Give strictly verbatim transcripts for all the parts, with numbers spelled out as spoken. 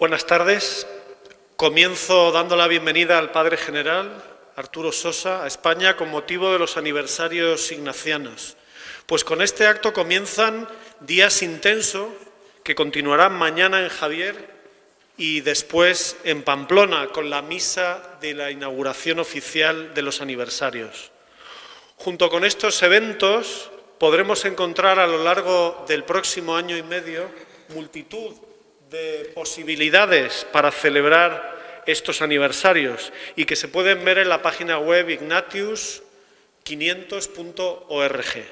Buenas tardes. Comienzo dando la bienvenida al Padre General, Arturo Sosa, a España con motivo de los aniversarios ignacianos. Pues con este acto comienzan días intensos que continuarán mañana en Javier y después en Pamplona con la misa de la inauguración oficial de los aniversarios. Junto con estos eventos podremos encontrar a lo largo del próximo año y medio multitud de posibilidades para celebrar estos aniversarios y que se pueden ver en la página web ignatius quinientos punto org.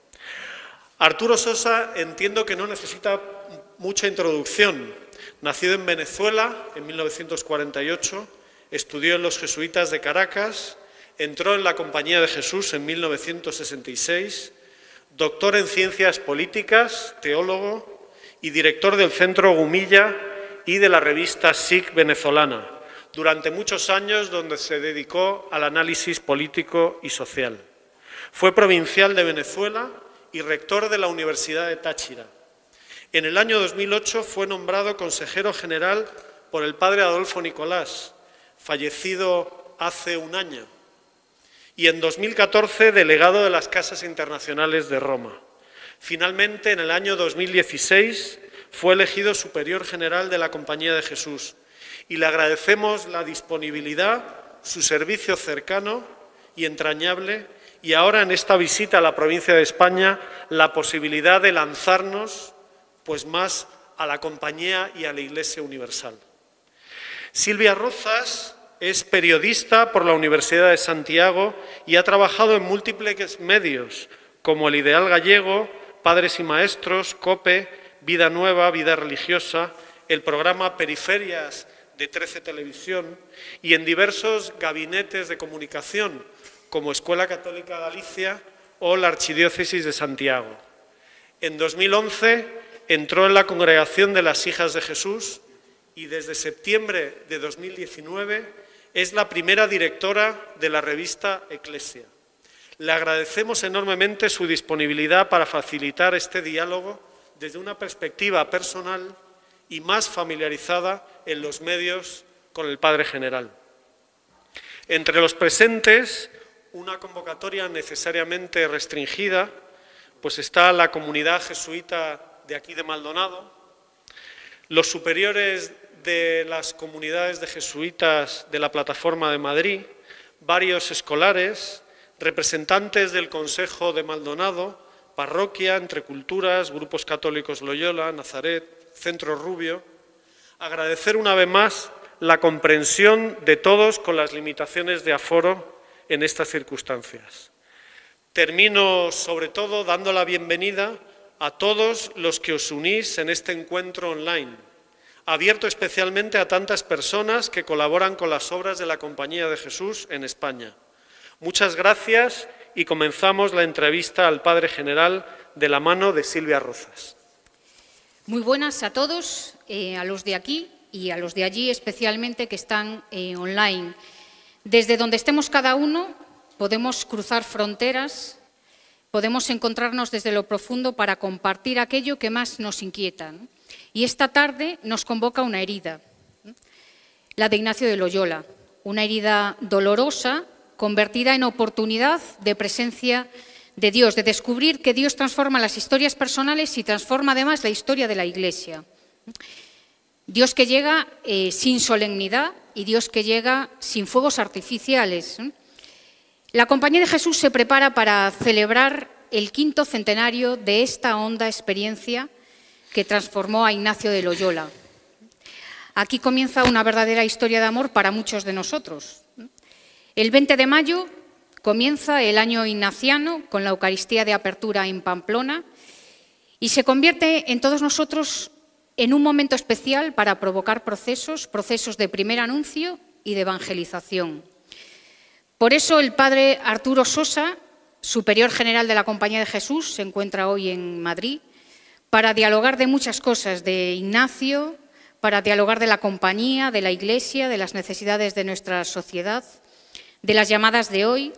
Arturo Sosa entiendo que no necesita mucha introducción. Nacido en Venezuela en mil novecientos cuarenta y ocho, estudió en los jesuitas de Caracas, entró en la Compañía de Jesús en mil novecientos sesenta y seis, doctor en Ciencias Políticas, teólogo y director del Centro Gumilla y de la revista S I C venezolana, durante muchos años donde se dedicó al análisis político y social. Fue provincial de Venezuela y rector de la Universidad de Táchira. En el año dos mil ocho fue nombrado consejero general por el padre Adolfo Nicolás, fallecido hace un año, y en dos mil catorce delegado de las Casas Internacionales de Roma. Finalmente, en el año dos mil dieciséis, fue elegido superior general de la Compañía de Jesús y le agradecemos la disponibilidad, su servicio cercano y entrañable, y ahora en esta visita a la provincia de España, la posibilidad de lanzarnos pues más a la Compañía y a la Iglesia Universal. Silvia Rozas es periodista por la Universidad de Santiago y ha trabajado en múltiples medios, como El Ideal Gallego, Padres y Maestros, COPE, Vida Nueva, Vida Religiosa, el programa Periferias de trece Televisión y en diversos gabinetes de comunicación, como Escuela Católica Galicia o la Archidiócesis de Santiago. En dos mil once entró en la Congregación de las Hijas de Jesús y desde septiembre de dos mil diecinueve es la primera directora de la revista Eclesia. Le agradecemos enormemente su disponibilidad para facilitar este diálogo desde una perspectiva personal y más familiarizada en los medios con el Padre General. Entre los presentes, una convocatoria necesariamente restringida, pues está la comunidad jesuita de aquí de Maldonado, los superiores de las comunidades de jesuitas de la Plataforma de Madrid, varios escolares, representantes del Consejo de Maldonado, Parroquia, Entre Culturas, Grupos Católicos Loyola, Nazaret, Centro Rubio. Agradecer una vez más la comprensión de todos con las limitaciones de aforo en estas circunstancias. Termino, sobre todo, dando la bienvenida a todos los que os unís en este encuentro online, abierto especialmente a tantas personas que colaboran con las obras de la Compañía de Jesús en España. Muchas gracias y comenzamos la entrevista al Padre General de la mano de Silvia Rozas. Muy buenas a todos, eh, a los de aquí y a los de allí especialmente que están eh, online. Desde donde estemos cada uno podemos cruzar fronteras, podemos encontrarnos desde lo profundo para compartir aquello que más nos inquieta, ¿no? Y esta tarde nos convoca una herida, ¿no? La de Ignacio de Loyola, una herida dolorosa convertida en oportunidad de presencia de Dios, de descubrir que Dios transforma las historias personales y transforma además la historia de la Iglesia. Dios que llega eh, sin solemnidad y Dios que llega sin fuegos artificiales. La Compañía de Jesús se prepara para celebrar el quinto centenario de esta honda experiencia que transformó a Ignacio de Loyola. Aquí comienza una verdadera historia de amor para muchos de nosotros. El veinte de mayo comienza el año ignaciano con la Eucaristía de apertura en Pamplona y se convierte en todos nosotros en un momento especial para provocar procesos, procesos de primer anuncio y de evangelización. Por eso el Padre Arturo Sosa, superior general de la Compañía de Jesús, se encuentra hoy en Madrid para dialogar de muchas cosas, de Ignacio, para dialogar de la Compañía, de la Iglesia, de las necesidades de nuestra sociedad, de las llamadas de hoy.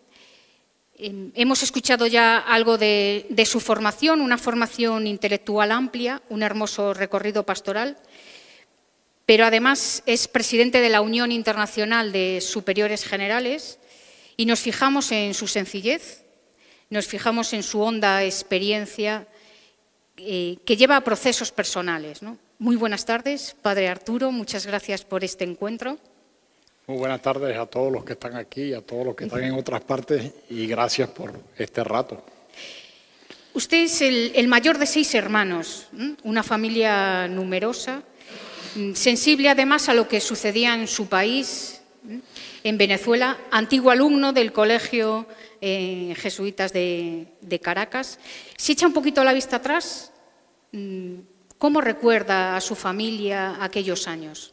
Hemos escuchado ya algo de, de su formación, una formación intelectual amplia, un hermoso recorrido pastoral, pero además es presidente de la Unión Internacional de Superiores Generales y nos fijamos en su sencillez, nos fijamos en su honda experiencia eh, que lleva a procesos personales, ¿no? Muy buenas tardes, Padre Arturo, muchas gracias por este encuentro. Muy buenas tardes a todos los que están aquí y a todos los que están en otras partes y gracias por este rato. Usted es el, el mayor de seis hermanos, ¿eh? Una familia numerosa, sensible además a lo que sucedía en su país, ¿eh? En Venezuela, antiguo alumno del Colegio eh, Jesuitas de, de Caracas. Si echa un poquito la vista atrás, ¿cómo recuerda a su familia aquellos años?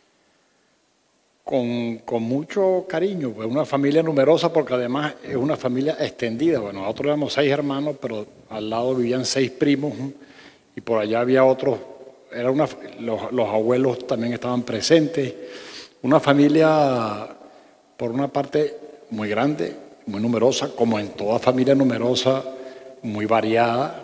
Con, con mucho cariño, pues una familia numerosa porque además es una familia extendida. Bueno, nosotros éramos seis hermanos, pero al lado vivían seis primos y por allá había otros, era una, los, los abuelos también estaban presentes. Una familia, por una parte, muy grande, muy numerosa, como en toda familia numerosa, muy variada,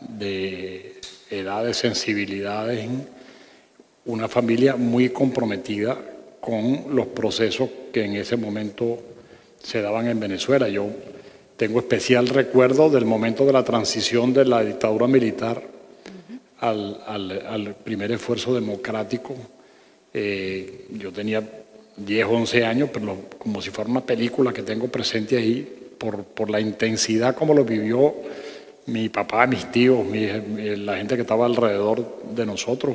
de edades, sensibilidades, una familia muy comprometida con los procesos que en ese momento se daban en Venezuela. Yo tengo especial recuerdo del momento de la transición de la dictadura militar uh-huh. al, al, al primer esfuerzo democrático. Eh, yo tenía diez, once años, pero lo, como si fuera una película que tengo presente ahí, por, por la intensidad como lo vivió mi papá, mis tíos, mi, la gente que estaba alrededor de nosotros.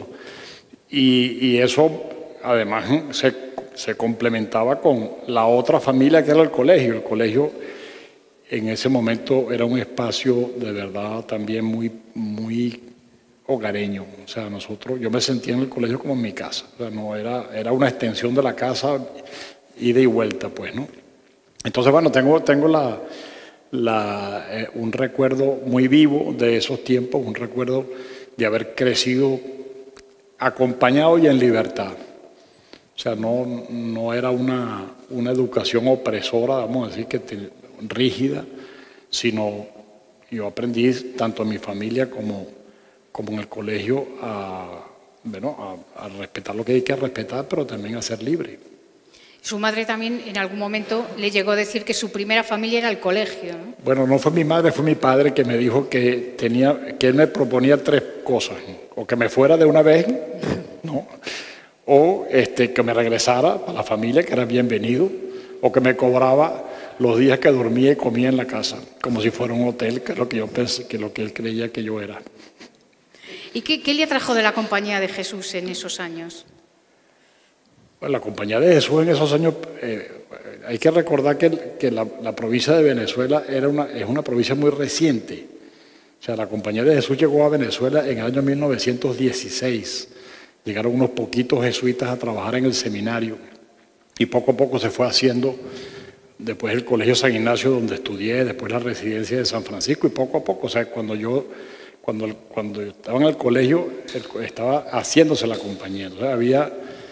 Y, y eso además se, se complementaba con la otra familia que era el colegio. El colegio en ese momento era un espacio de verdad también muy, muy hogareño. O sea, nosotros, yo me sentía en el colegio como en mi casa. O sea, no era, era una extensión de la casa, ida y vuelta, pues, ¿no? Entonces, bueno, tengo, tengo la, la, eh, un recuerdo muy vivo de esos tiempos, un recuerdo de haber crecido acompañado y en libertad. O sea, no, no era una, una educación opresora, vamos a decir, que te, rígida, sino yo aprendí tanto en mi familia como, como en el colegio a, bueno, a, a respetar lo que hay que respetar, pero también a ser libre. Su madre también en algún momento le llegó a decir que su primera familia era el colegio, ¿no? Bueno, no fue mi madre, fue mi padre que me dijo que, tenía, que él me proponía tres cosas, o que me fuera de una vez, ¿no? O este, que me regresara a la familia, que era bienvenido, o que me cobraba los días que dormía y comía en la casa, como si fuera un hotel, que es lo que yo pensé, que lo que él creía que yo era. ¿Y qué, qué le atrajo de la Compañía de Jesús en esos años? Bueno, la Compañía de Jesús en esos años, eh, hay que recordar que, que la, la provincia de Venezuela era una, es una provincia muy reciente. O sea, la Compañía de Jesús llegó a Venezuela en el año mil novecientos dieciséis. Llegaron unos poquitos jesuitas a trabajar en el seminario y poco a poco se fue haciendo, después el Colegio San Ignacio donde estudié, después la residencia de San Francisco y poco a poco, o sea, cuando yo, cuando, cuando yo estaba en el colegio, estaba haciéndose la compañía. Entonces había,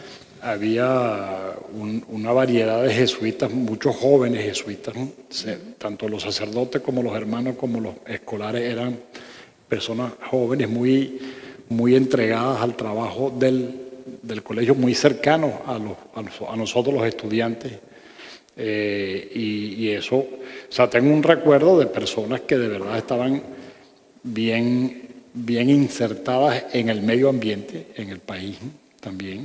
había un, una variedad de jesuitas, muchos jóvenes jesuitas, ¿no? Tanto los sacerdotes como los hermanos como los escolares eran personas jóvenes muy... muy entregadas al trabajo del, del colegio, muy cercanos a, los, a, los, a nosotros los estudiantes. Eh, y, y eso, o sea, tengo un recuerdo de personas que de verdad estaban bien, bien insertadas en el medio ambiente, en el país también.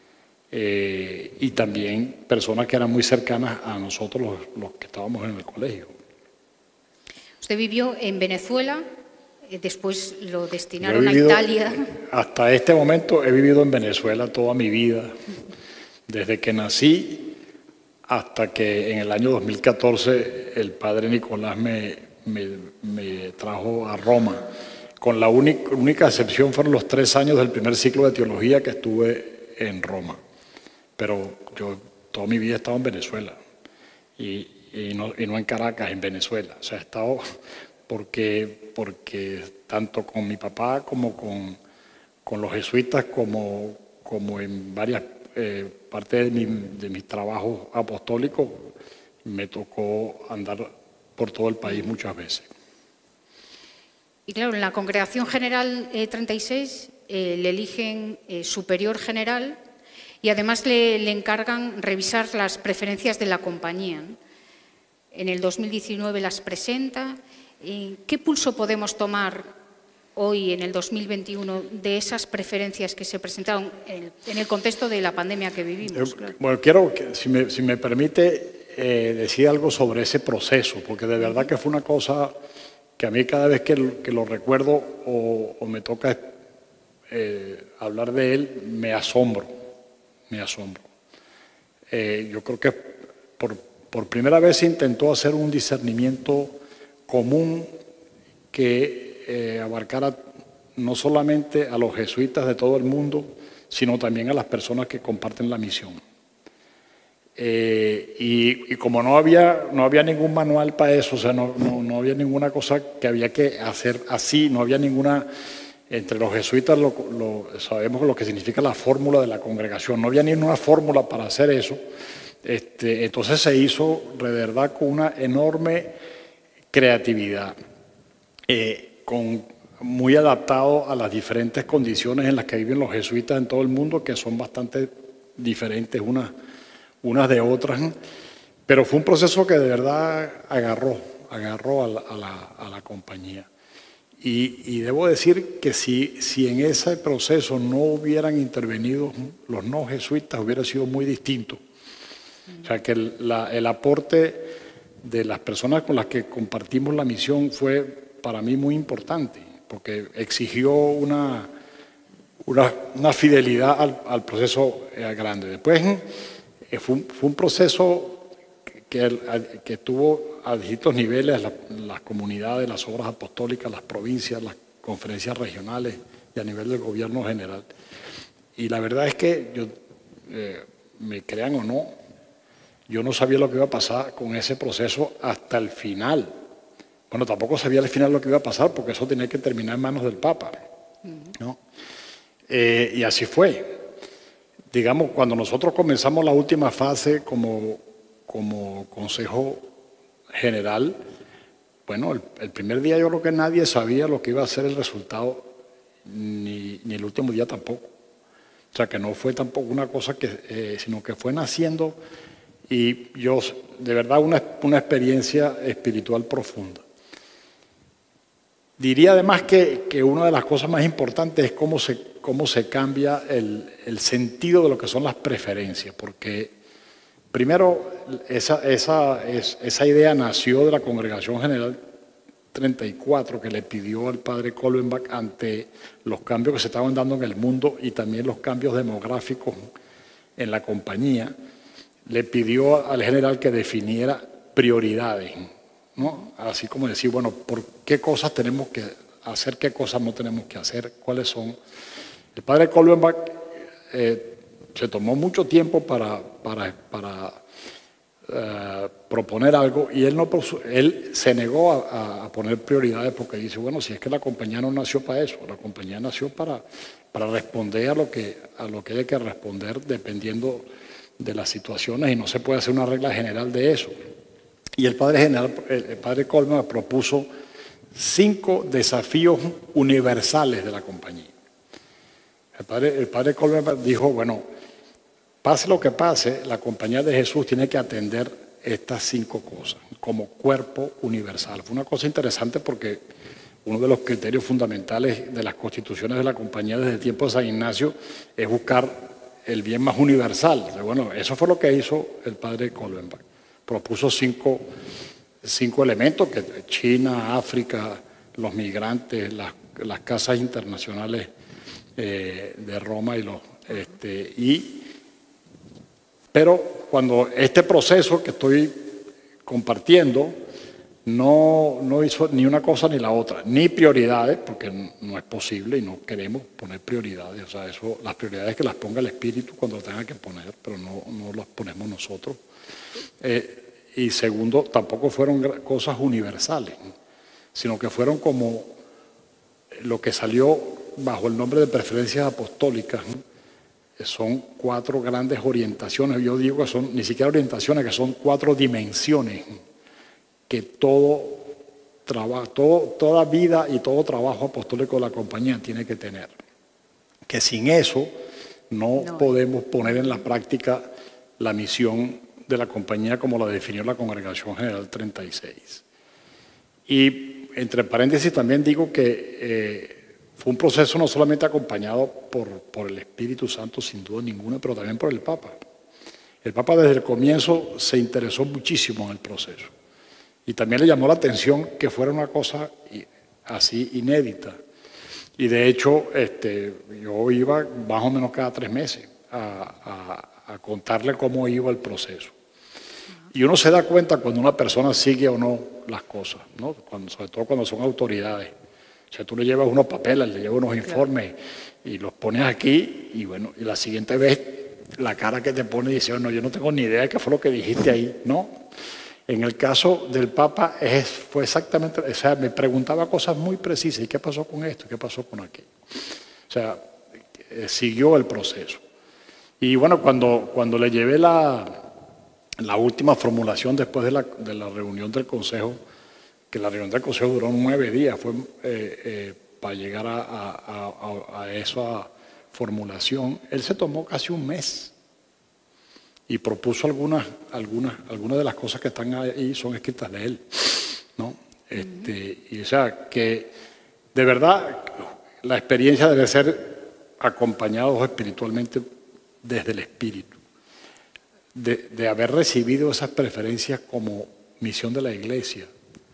Eh, y también personas que eran muy cercanas a nosotros los, los que estábamos en el colegio. Usted vivió en Venezuela. Después lo destinaron vivido, a Italia. Hasta este momento he vivido en Venezuela toda mi vida, desde que nací hasta que en el año dos mil catorce el padre Nicolás me, me, me trajo a Roma. Con la única, única excepción fueron los tres años del primer ciclo de teología que estuve en Roma. Pero yo toda mi vida he estado en Venezuela y, y, no, y no en Caracas, en Venezuela. O sea, he estado... Porque, porque tanto con mi papá como con, con los jesuitas, como, como en varias eh, partes de, mi, de mis trabajos apostólicos, me tocó andar por todo el país muchas veces. Y claro, en la Congregación General eh, treinta y seis eh, le eligen eh, superior general y además le, le encargan revisar las preferencias de la compañía, ¿no? En el dos mil diecinueve las presenta. ¿Qué pulso podemos tomar hoy, en el dos mil veintiuno, de esas preferencias que se presentaron en, en el contexto de la pandemia que vivimos? Claro. Bueno, quiero, que, si, me, si me permite, eh, decir algo sobre ese proceso, porque de verdad que fue una cosa que a mí cada vez que, que lo recuerdo o, o me toca eh, hablar de él, me asombro, me asombro. Eh, yo creo que por, por primera vez se intentó hacer un discernimiento común que eh, abarcara no solamente a los jesuitas de todo el mundo, sino también a las personas que comparten la misión. Eh, y, y como no había, no había ningún manual para eso, o sea, no, no, no había ninguna cosa que había que hacer así, no había ninguna, entre los jesuitas lo, lo, sabemos lo que significa la fórmula de la congregación, no había ninguna fórmula para hacer eso. Este, entonces se hizo de verdad con una enorme creatividad, eh, con, muy adaptado a las diferentes condiciones en las que viven los jesuitas en todo el mundo, que son bastante diferentes unas, unas de otras, pero fue un proceso que de verdad agarró, agarró a la, a la, a la compañía. Y, y debo decir que si, si en ese proceso no hubieran intervenido los no jesuitas, hubiera sido muy distinto. O sea, que el, la, el aporte de las personas con las que compartimos la misión fue para mí muy importante, porque exigió una, una, una fidelidad al, al proceso eh, grande. Después eh, fue, un, fue un proceso que, que tuvo a distintos niveles, la, las comunidades, las obras apostólicas, las provincias, las conferencias regionales y a nivel del gobierno general. Y la verdad es que, yo, eh, me crean o no, yo no sabía lo que iba a pasar con ese proceso hasta el final. Bueno, tampoco sabía al final lo que iba a pasar porque eso tenía que terminar en manos del Papa, ¿no? Eh, y así fue. Digamos, cuando nosotros comenzamos la última fase como, como Consejo General, bueno, el, el primer día yo creo que nadie sabía lo que iba a ser el resultado, ni, ni el último día tampoco. O sea, que no fue tampoco una cosa que, eh, sino que fue naciendo. Y yo, de verdad, una, una experiencia espiritual profunda. Diría además que, que una de las cosas más importantes es cómo se, cómo se cambia el, el sentido de lo que son las preferencias, porque primero esa, esa, esa idea nació de la Congregación General treinta y cuatro, que le pidió al padre Kolbenbach ante los cambios que se estaban dando en el mundo y también los cambios demográficos en la compañía. Le pidió al general que definiera prioridades, ¿no? Así como decir, bueno, ¿por qué cosas tenemos que hacer, qué cosas no tenemos que hacer, cuáles son? El padre Kolbenbach eh, se tomó mucho tiempo para, para, para uh, proponer algo y él, no, él se negó a, a poner prioridades porque dice, bueno, si es que la compañía no nació para eso, la compañía nació para, para responder a lo, que, a lo que hay que responder dependiendo de las situaciones y no se puede hacer una regla general de eso. Y el padre general, el padre Kolbenbach propuso cinco desafíos universales de la compañía. El padre, el padre Kolbenbach dijo, bueno, pase lo que pase, la compañía de Jesús tiene que atender estas cinco cosas como cuerpo universal. Fue una cosa interesante porque uno de los criterios fundamentales de las constituciones de la compañía desde el tiempo de San Ignacio es buscar el bien más universal. Bueno, eso fue lo que hizo el padre Kolbenbach. Propuso cinco, cinco elementos, que China, África, los migrantes, las, las casas internacionales eh, de Roma y los... Este, y, pero cuando este proceso que estoy compartiendo no, no hizo ni una cosa ni la otra, ni prioridades, porque no es posible y no queremos poner prioridades. O sea, eso, las prioridades que las ponga el Espíritu cuando las tenga que poner, pero no, no las ponemos nosotros. Eh, y segundo, tampoco fueron cosas universales, sino que fueron como lo que salió bajo el nombre de preferencias apostólicas, ¿no? Son cuatro grandes orientaciones. Yo digo que son ni siquiera orientaciones, que son cuatro dimensiones que todo trabajo, todo, toda vida y todo trabajo apostólico de la compañía tiene que tener. Que sin eso No, No. podemos poner en la práctica la misión de la compañía como la definió la Congregación General treinta y seis. Y entre paréntesis también digo que eh, fue un proceso no solamente acompañado por, por el Espíritu Santo, sin duda ninguna, pero también por el Papa. El Papa desde el comienzo se interesó muchísimo en el proceso. Y también le llamó la atención que fuera una cosa así inédita. Y de hecho, este, yo iba más o menos cada tres meses a, a, a contarle cómo iba el proceso. Y uno se da cuenta cuando una persona sigue o no las cosas, ¿no? Cuando, sobre todo cuando son autoridades. O sea, tú le llevas unos papeles, le llevas unos informes y los pones aquí y bueno, y la siguiente vez la cara que te pone dice, no, yo no tengo ni idea de qué fue lo que dijiste ahí, ¿no? En el caso del Papa es, fue exactamente, o sea, me preguntaba cosas muy precisas, ¿y qué pasó con esto? ¿Qué pasó con aquello? O sea, eh, siguió el proceso. Y bueno, cuando, cuando le llevé la, la última formulación después de la, de la reunión del Consejo, que la reunión del Consejo duró nueve días, fue eh, eh, para llegar a, a, a, a esa formulación, él se tomó casi un mes y propuso algunas, algunas, algunas de las cosas que están ahí son escritas de él, ¿no? Este, y o sea, que de verdad la experiencia debe ser acompañados espiritualmente desde el Espíritu, de, de haber recibido esas preferencias como misión de la Iglesia.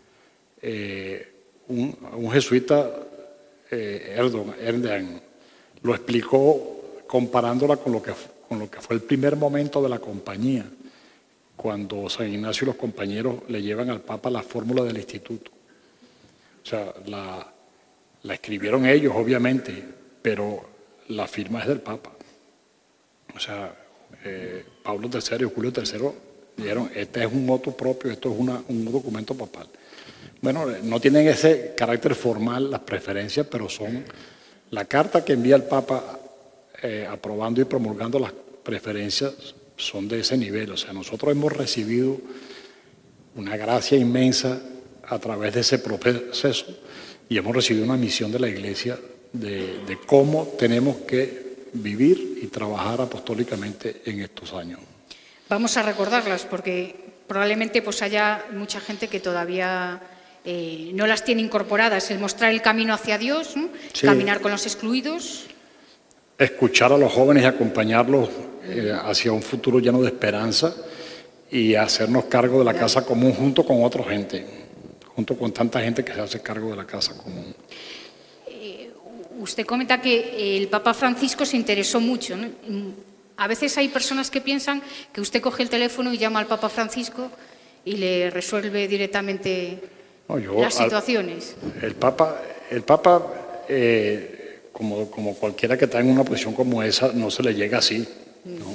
Eh, un, un jesuita, eh, Erdogan, Erdogan, lo explicó comparándola con lo, que, con lo que fue el primer momento de la compañía, cuando San Ignacio y los compañeros le llevan al Papa la fórmula del instituto. O sea, la, la escribieron ellos, obviamente, pero la firma es del Papa. O sea, eh, Pablo tercero y Julio tercero dijeron, este es un motu propio, esto es una, un documento papal. Bueno, no tienen ese carácter formal las preferencias, pero son la carta que envía el Papa eh, aprobando y promulgando las preferencias son de ese nivel. O sea, nosotros hemos recibido una gracia inmensa a través de ese proceso y hemos recibido una misión de la Iglesia de, de cómo tenemos que vivir y trabajar apostólicamente en estos años. Vamos a recordarlas porque probablemente pues haya mucha gente que todavía eh, no las tiene incorporadas. El mostrar el camino hacia Dios, ¿no? Sí. Caminar con los excluidos. Escuchar a los jóvenes y acompañarlos eh, hacia un futuro lleno de esperanza y hacernos cargo de la casa común junto con otra gente, junto con tanta gente que se hace cargo de la casa común. Eh, usted comenta que el Papa Francisco se interesó mucho, ¿no? A veces hay personas que piensan que usted coge el teléfono y llama al Papa Francisco y le resuelve directamente no, yo, las situaciones. Al, el Papa, el Papa eh, como, como cualquiera que está en una posición como esa, no se le llega así, ¿no?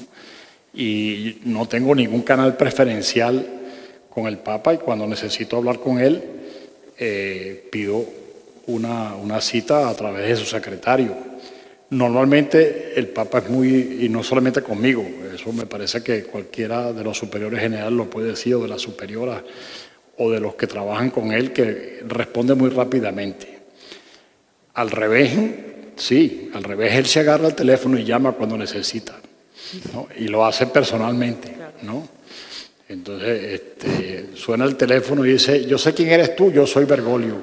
Y no tengo ningún canal preferencial con el Papa y cuando necesito hablar con él, eh, pido una, una cita a través de su secretario. Normalmente el Papa es muy, y no solamente conmigo, eso me parece que cualquiera de los superiores generales lo puede decir, o de las superioras, o de los que trabajan con él, que responde muy rápidamente. Al revés, sí, al revés, él se agarra el teléfono y llama cuando necesita, ¿no? Y lo hace personalmente, ¿no? Entonces, este, suena el teléfono y dice, yo sé quién eres tú, yo soy Bergoglio.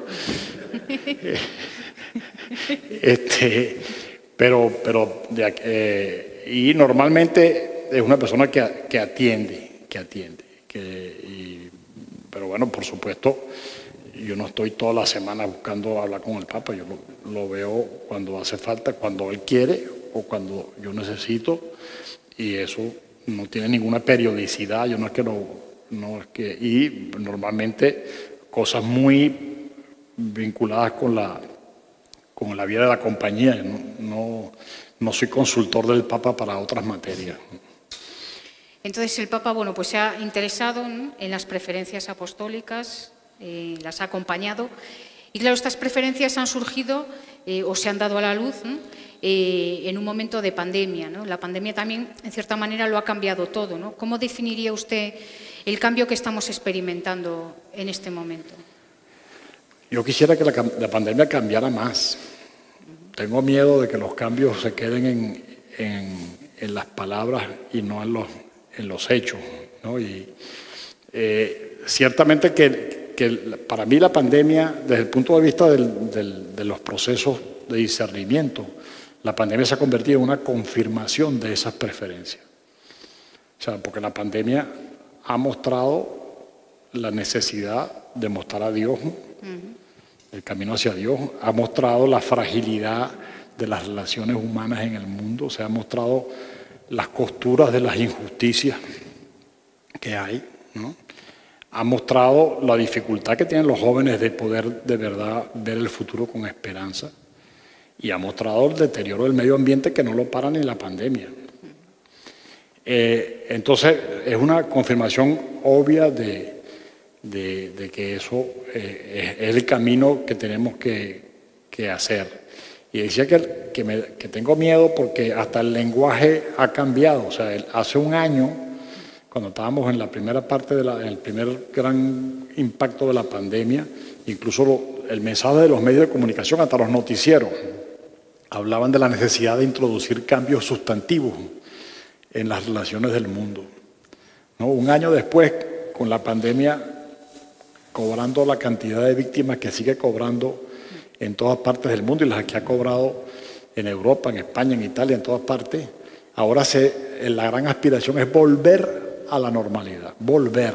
este... Pero, pero de, eh, y normalmente es una persona que, que atiende, que atiende. Que, y, pero bueno, por supuesto, yo no estoy toda la semana buscando hablar con el Papa, yo lo, lo veo cuando hace falta, cuando él quiere o cuando yo necesito, y eso no tiene ninguna periodicidad, yo no es que lo, no es que, y normalmente cosas muy vinculadas con la con la vida de la compañía, no, no, no soy consultor del Papa para otras materias. Entonces el Papa, bueno, pues se ha interesado, ¿no?, en las preferencias apostólicas, eh, las ha acompañado, y claro, estas preferencias han surgido eh, o se han dado a la luz, ¿no?, eh, en un momento de pandemia, ¿no? La pandemia también, en cierta manera, lo ha cambiado todo, ¿no? ¿Cómo definiría usted el cambio que estamos experimentando en este momento? Yo quisiera que la, la pandemia cambiara más. Tengo miedo de que los cambios se queden en, en, en las palabras y no en los, en los hechos, ¿no? Y eh, ciertamente que, que para mí la pandemia, desde el punto de vista del, del, de los procesos de discernimiento, la pandemia se ha convertido en una confirmación de esas preferencias. O sea, porque la pandemia ha mostrado la necesidad de mostrar a Dios, uh-huh. el camino hacia Dios, ha mostrado la fragilidad de las relaciones humanas en el mundo, se ha mostrado las costuras de las injusticias que hay, ¿no? Ha mostrado la dificultad que tienen los jóvenes de poder de verdad ver el futuro con esperanza y ha mostrado el deterioro del medio ambiente que no lo para ni la pandemia. Eh, entonces, es una confirmación obvia de, de, de que eso eh, es, es el camino que tenemos que, que hacer. Y decía que, que, me, que tengo miedo porque hasta el lenguaje ha cambiado. O sea, el, hace un año, cuando estábamos en la primera parte, de la, en el primer gran impacto de la pandemia, incluso lo, el mensaje de los medios de comunicación, hasta los noticieros, hablaban de la necesidad de introducir cambios sustantivos en las relaciones del mundo, ¿no? Un año después, con la pandemia cobrando la cantidad de víctimas que sigue cobrando en todas partes del mundo y las que ha cobrado en Europa, en España, en Italia, en todas partes, ahora se, la gran aspiración es volver a la normalidad, volver.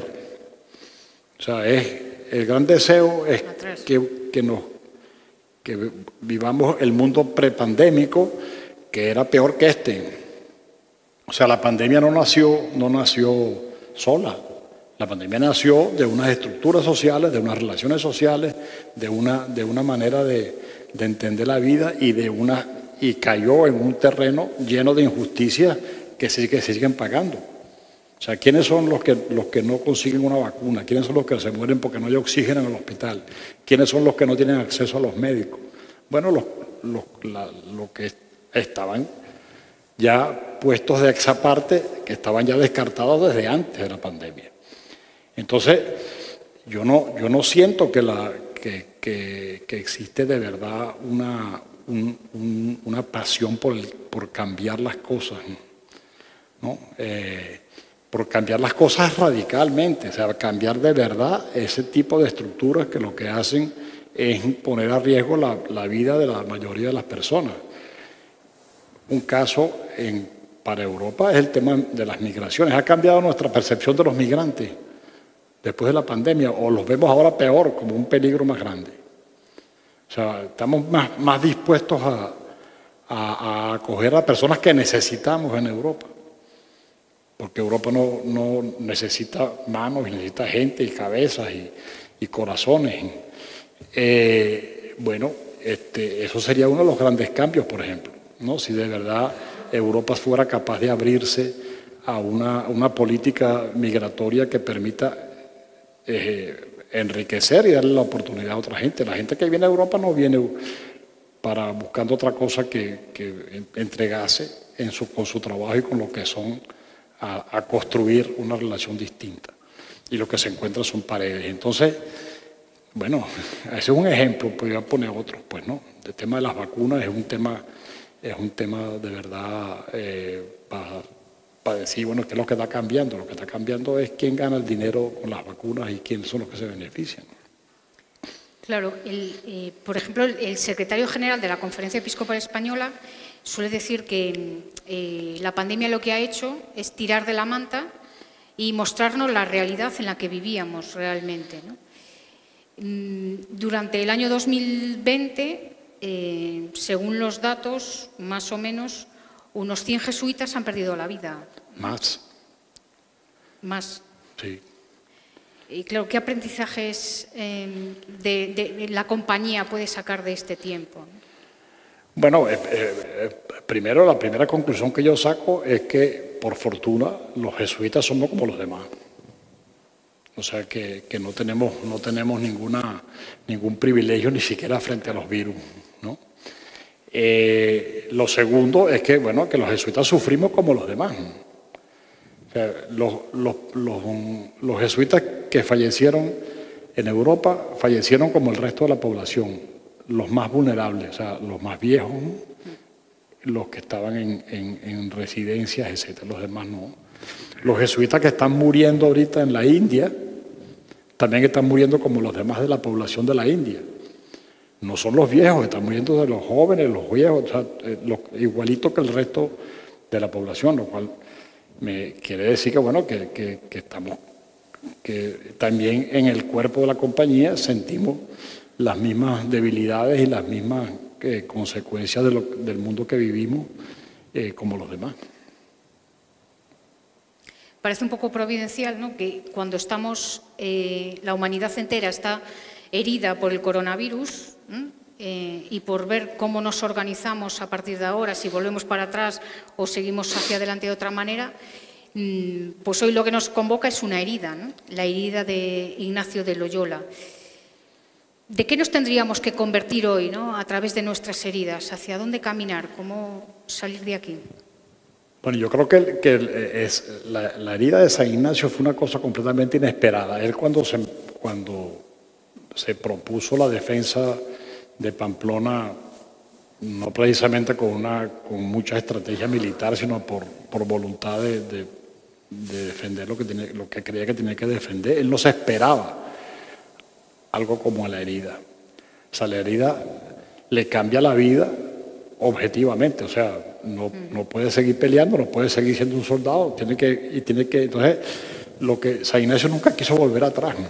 O sea, es, el gran deseo es que, que, nos, que vivamos el mundo prepandémico, que era peor que este. O sea, la pandemia no nació, no nació sola. La pandemia nació de unas estructuras sociales, de unas relaciones sociales, de una, de una manera de, de entender la vida y, de una, y cayó en un terreno lleno de injusticias que se, que se siguen pagando. O sea, ¿quiénes son los que, los que no consiguen una vacuna? ¿Quiénes son los que se mueren porque no hay oxígeno en el hospital? ¿Quiénes son los que no tienen acceso a los médicos? Bueno, los, los, la, los que estaban ya puestos de esa parte, que estaban ya descartados desde antes de la pandemia. Entonces, yo no, yo no siento que, la, que, que, que existe de verdad una, un, un, una pasión por, el, por cambiar las cosas, ¿no? Eh, por cambiar las cosas radicalmente, o sea, cambiar de verdad ese tipo de estructuras que lo que hacen es poner a riesgo la, la vida de la mayoría de las personas. Un caso en, para Europa es el tema de las migraciones. Ha cambiado nuestra percepción de los migrantes después de la pandemia, o los vemos ahora peor, como un peligro más grande. O sea, estamos más, más dispuestos a, a, a acoger a personas que necesitamos en Europa, porque Europa no, no necesita manos, necesita gente y cabezas y, y corazones. Eh, bueno, este, eso sería uno de los grandes cambios, por ejemplo, ¿no? Si de verdad Europa fuera capaz de abrirse a una, una política migratoria que permita eh, enriquecer y darle la oportunidad a otra gente. La gente que viene a Europa no viene para buscando otra cosa que, que entregase en su, con su trabajo y con lo que son a, a construir una relación distinta. Y lo que se encuentra son paredes. Entonces, bueno, ese es un ejemplo, podría poner otros, pues no. El tema de las vacunas es un tema... es un tema de verdad eh, para, para decir, bueno, ¿qué es lo que está cambiando? Lo que está cambiando es quién gana el dinero con las vacunas y quiénes son los que se benefician. Claro, el, eh, por ejemplo, el secretario general de la Conferencia Episcopal Española suele decir que eh, la pandemia lo que ha hecho es tirar de la manta y mostrarnos la realidad en la que vivíamos realmente, ¿no? Durante el año dos mil veinte... Eh, según los datos, más o menos, unos cien jesuitas han perdido la vida. Más. Más. Sí. Y claro, ¿qué aprendizajes eh, de, de, de la compañía puede sacar de este tiempo? Bueno, eh, eh, primero, la primera conclusión que yo saco es que, por fortuna, los jesuitas somos como los demás. O sea, que, que no tenemos, no tenemos ninguna, ningún privilegio ni siquiera frente a los virus, ¿no? Eh, lo segundo es que, bueno, que los jesuitas sufrimos como los demás. O sea, los, los, los, los jesuitas que fallecieron en Europa fallecieron como el resto de la población, los más vulnerables, o sea, los más viejos, los que estaban en, en, en residencias, etcétera. Los demás no. Los jesuitas que están muriendo ahorita en la India también están muriendo como los demás de la población de la India. No son los viejos, están muriendo de los jóvenes, los viejos, o sea, eh, los, igualito que el resto de la población, lo cual me quiere decir que, bueno, que, que, que estamos, que también en el cuerpo de la compañía sentimos las mismas debilidades y las mismas eh, consecuencias de lo, del mundo que vivimos eh, como los demás. Parece un poco providencial, ¿no?, que cuando estamos, eh, la humanidad entera está herida por el coronavirus, ¿eh? Eh, y por ver cómo nos organizamos a partir de ahora, si volvemos para atrás o seguimos hacia adelante de otra manera, mmm, pues hoy lo que nos convoca es una herida, ¿no?, la herida de Ignacio de Loyola. ¿De qué nos tendríamos que convertir hoy, ¿no?, a través de nuestras heridas? ¿Hacia dónde caminar? ¿Cómo salir de aquí? Bueno, yo creo que, que es, la, la herida de San Ignacio fue una cosa completamente inesperada. Él cuando se, cuando se propuso la defensa de Pamplona, no precisamente con, una, con mucha estrategia militar, sino por, por voluntad de, de, de defender lo que, tiene, lo que creía que tenía que defender, él no se esperaba algo como la herida. O sea, la herida le cambia la vida objetivamente, o sea, no, no puede seguir peleando, no puede seguir siendo un soldado, tiene que, y tiene que, entonces, lo que San Ignacio nunca quiso volver atrás, ¿no?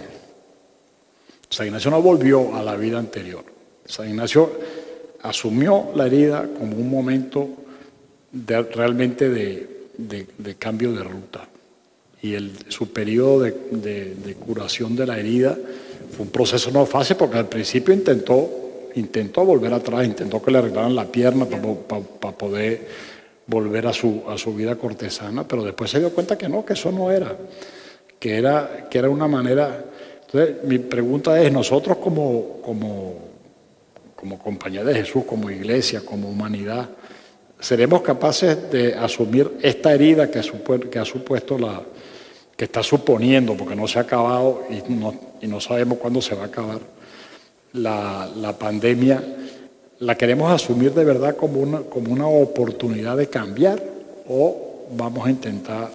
San Ignacio no volvió a la vida anterior. San Ignacio asumió la herida como un momento de, realmente de, de, de cambio de ruta. Y el, su periodo de, de, de curación de la herida fue un proceso no fácil, porque al principio intentó intentó volver atrás, intentó que le arreglaran la pierna para pa, pa poder volver a su, a su vida cortesana, pero después se dio cuenta que no, que eso no era, que era, que era una manera. Entonces, mi pregunta es, nosotros como, como, como compañía de Jesús, como iglesia, como humanidad, ¿seremos capaces de asumir esta herida que, supu que ha supuesto la, que está suponiendo, porque no se ha acabado y no, y no sabemos cuándo se va a acabar, La, la pandemia, la queremos asumir de verdad como una, como una oportunidad de cambiar, o vamos a intentar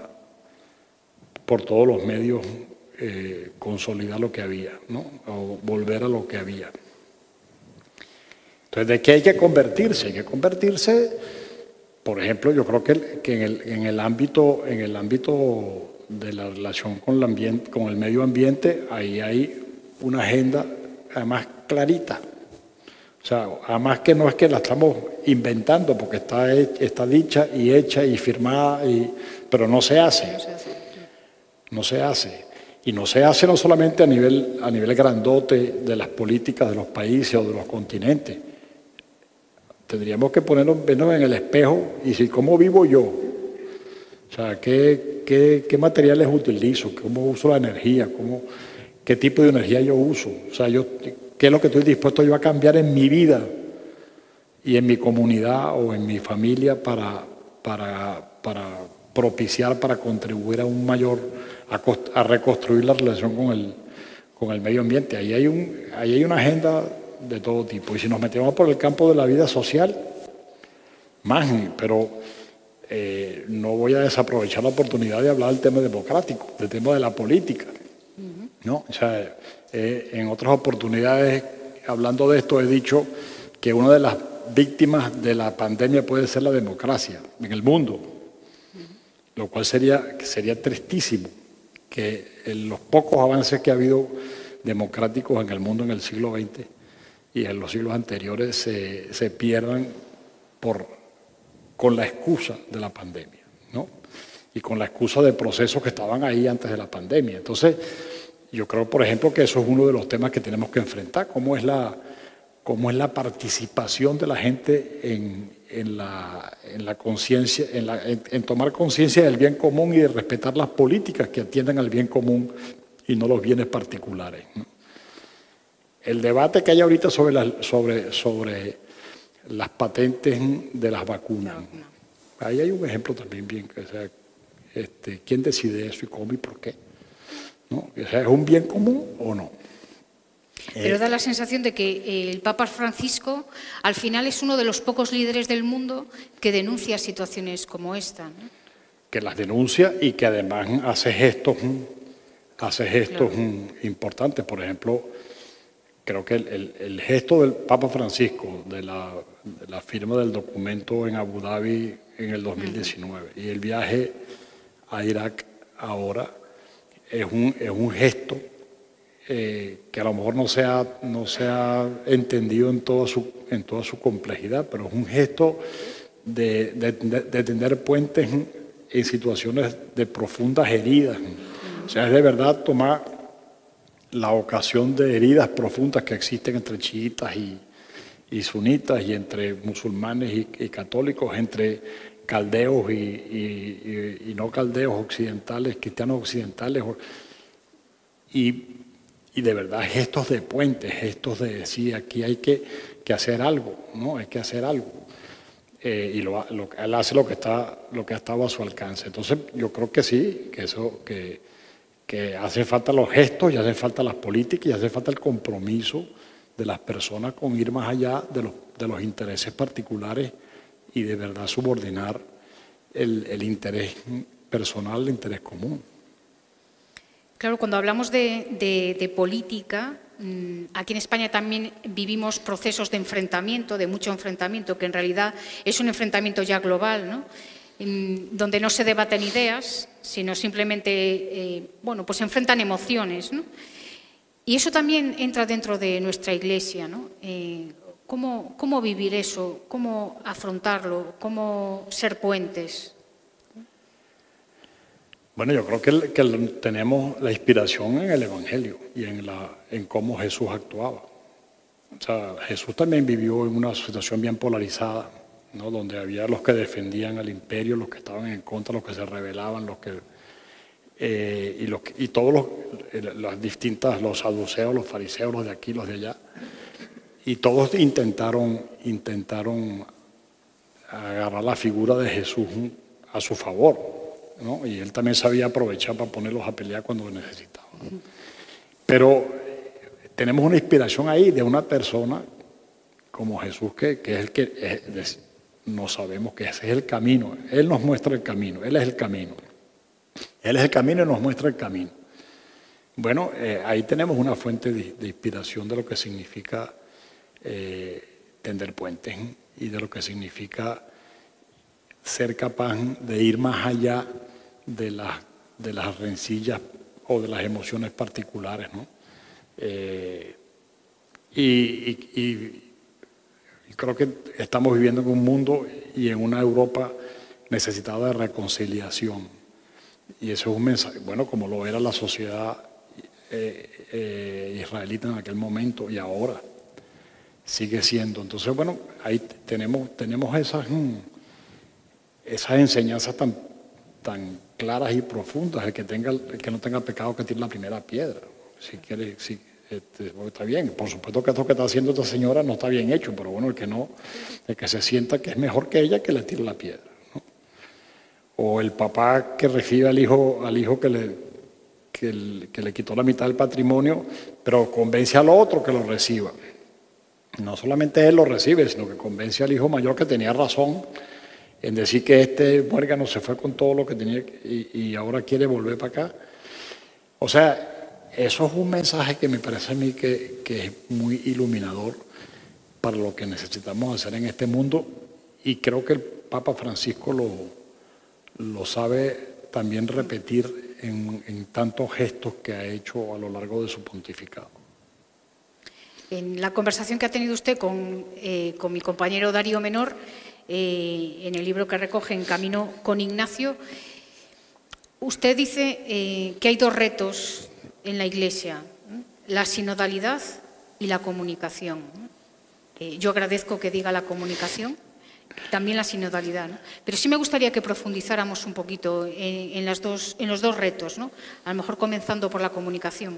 por todos los medios eh, consolidar lo que había, ¿no?, o volver a lo que había? Entonces, ¿de qué hay que convertirse? Hay que convertirse, por ejemplo, yo creo que, que en, el, en, el ámbito, en el ámbito de la relación con el, ambiente, con el medio ambiente, ahí hay una agenda además clarita. O sea, además que no es que la estamos inventando, porque está, está dicha y hecha y firmada, y, pero no se hace. No se hace. Y no se hace no solamente a nivel, a nivel grandote de las políticas de los países o de los continentes. Tendríamos que ponernos, vernos en el espejo y decir, ¿cómo vivo yo? O sea, ¿qué, qué, qué materiales utilizo? ¿Cómo uso la energía? ¿Cómo, ¿Qué tipo de energía yo uso? O sea, yo, ¿qué es lo que estoy dispuesto yo a cambiar en mi vida y en mi comunidad o en mi familia para, para, para propiciar, para contribuir a un mayor, a, a reconstruir la relación con el, con el medio ambiente? Ahí hay, un, ahí hay una agenda de todo tipo. Y si nos metemos por el campo de la vida social, más, pero eh, no voy a desaprovechar la oportunidad de hablar del tema democrático, del tema de la política. ¿No? O sea, eh, en otras oportunidades, hablando de esto, he dicho que una de las víctimas de la pandemia puede ser la democracia en el mundo, lo cual sería, sería tristísimo que en los pocos avances que ha habido democráticos en el mundo en el siglo veinte y en los siglos anteriores se, se pierdan por, con la excusa de la pandemia, ¿no? Y con la excusa de procesos que estaban ahí antes de la pandemia. Entonces, yo creo, por ejemplo, que eso es uno de los temas que tenemos que enfrentar, cómo es la, cómo es la participación de la gente en, en la, en la conciencia, en, la, en, en tomar conciencia del bien común y de respetar las políticas que atiendan al bien común y no los bienes particulares, ¿no? El debate que hay ahorita sobre, la, sobre, sobre las patentes de las vacunas, ¿no? Ahí hay un ejemplo también bien, o sea, este, ¿quién decide eso y cómo y por qué? ¿No? O sea, ¿es un bien común o no? Pero da la sensación de que el Papa Francisco al final es uno de los pocos líderes del mundo que denuncia situaciones como esta, ¿no? Que las denuncia y que además hace gestos, hace gestos claro. importantes. Por ejemplo, creo que el, el, el gesto del Papa Francisco de la, de la firma del documento en Abu Dhabi en el dos mil diecinueve uh-huh. y el viaje a Irak ahora es un, es un gesto eh, que a lo mejor no se ha, no se ha entendido en toda su, en toda su complejidad, pero es un gesto de, de, de, de tender puentes en situaciones de profundas heridas. O sea, es de verdad tomar la ocasión de heridas profundas que existen entre chiitas y, y sunitas, y entre musulmanes y, y católicos, entre caldeos y, y, y, y no caldeos occidentales, cristianos occidentales, y, y de verdad gestos de puentes, gestos de decir, aquí hay que, que hacer algo, ¿no? Hay que hacer algo. Eh, y lo, lo, él hace lo que, está, lo que ha estado a su alcance. Entonces yo creo que sí, que eso, que, que hace falta los gestos y hace falta las políticas y hace falta el compromiso de las personas con ir más allá de los, de los intereses particulares y de verdad subordinar el, el interés personal, el interés común. Claro, cuando hablamos de, de, de política, aquí en España también vivimos procesos de enfrentamiento, de mucho enfrentamiento, que en realidad es un enfrentamiento ya global, ¿no? Donde no se debaten ideas, sino simplemente, eh, bueno, pues se enfrentan emociones, ¿no? Y eso también entra dentro de nuestra Iglesia, ¿no? Eh, ¿cómo, ¿Cómo vivir eso? ¿Cómo afrontarlo? ¿Cómo ser puentes? Bueno, yo creo que, que tenemos la inspiración en el Evangelio y en, la, en cómo Jesús actuaba. O sea, Jesús también vivió en una situación bien polarizada, ¿no? Donde había los que defendían al imperio, los que estaban en contra, los que se rebelaban, los que eh, y, los, y todos los, las distintas, los saduceos, los fariseos, los de aquí, los de allá, y todos intentaron, intentaron agarrar la figura de Jesús a su favor, ¿no? Y él también sabía aprovechar para ponerlos a pelear cuando lo necesitaban. Pero tenemos una inspiración ahí de una persona como Jesús, que, que es el que es, no sabemos que ese es el camino. Él nos muestra el camino, Él es el camino. Él es el camino y nos muestra el camino. Bueno, eh, ahí tenemos una fuente de, de inspiración de lo que significa eh, tender puentes y de lo que significa ser capaz de ir más allá de las, de las rencillas o de las emociones particulares, ¿no? Eh, y, y, y creo que estamos viviendo en un mundo y en una Europa necesitada de reconciliación. Y eso es un mensaje, bueno, como lo era la sociedad eh, eh, israelita en aquel momento y ahora sigue siendo. Entonces, bueno, ahí tenemos, tenemos esas... Hmm, esas enseñanzas tan, tan claras y profundas, el que, tenga, el que no tenga pecado que tire la primera piedra. Si quiere, si, este, está bien. Por supuesto que esto que está haciendo esta señora no está bien hecho, pero bueno, el que no, el que se sienta que es mejor que ella, que le tire la piedra, ¿no? O el papá que recibe al hijo, al hijo que le, que, el, que le quitó la mitad del patrimonio, pero convence al otro que lo reciba. No solamente él lo recibe, sino que convence al hijo mayor que tenía razón en decir que este muérgano se fue con todo lo que tenía y, y ahora quiere volver para acá. O sea, eso es un mensaje que me parece a mí que, que es muy iluminador para lo que necesitamos hacer en este mundo, y creo que el Papa Francisco lo, lo sabe también repetir en, en tantos gestos que ha hecho a lo largo de su pontificado. En la conversación que ha tenido usted con, eh, con mi compañero Darío Menor, Eh, en el libro que recoge En Camino con Ignacio, usted dice eh, que hay dos retos en la Iglesia, ¿no? La sinodalidad y la comunicación. Eh, yo agradezco que diga la comunicación, también la sinodalidad, ¿no? Pero sí me gustaría que profundizáramos un poquito en, en, las dos, en los dos retos, ¿no? A lo mejor comenzando por la comunicación.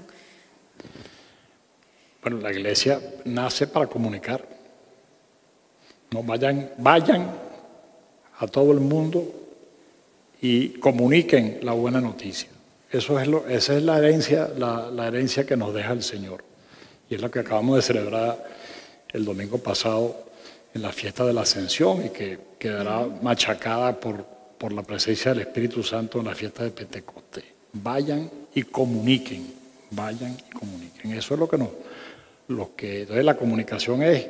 Bueno, la Iglesia nace para comunicar. No, vayan, vayan a todo el mundo y comuniquen la buena noticia. Eso es lo, esa es la herencia, la, la herencia que nos deja el Señor. Y es lo que acabamos de celebrar el domingo pasado en la fiesta de la Ascensión y que quedará machacada por, por la presencia del Espíritu Santo en la fiesta de Pentecostés. Vayan y comuniquen, vayan y comuniquen. Eso es lo que nos... Lo que, entonces la comunicación es,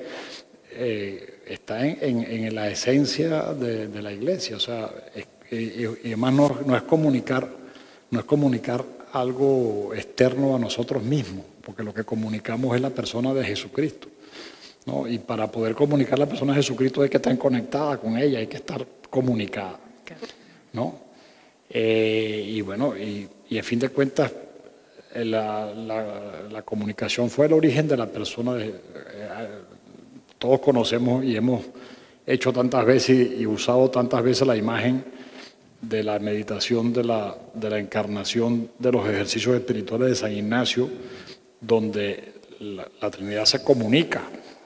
eh, está en, en, en la esencia de, de la iglesia, o sea, es, y, y además no, no es comunicar, no es comunicar algo externo a nosotros mismos, porque lo que comunicamos es la persona de Jesucristo, ¿no? Y para poder comunicar la persona de Jesucristo hay que estar conectada con ella, hay que estar comunicada, ¿no? Eh, y bueno, y, y a fin de cuentas, la, la, la comunicación fue el origen de la persona. De, eh, todos conocemos y hemos hecho tantas veces y usado tantas veces la imagen de la meditación de la, de la encarnación de los ejercicios espirituales de San Ignacio, donde la, la Trinidad se comunica,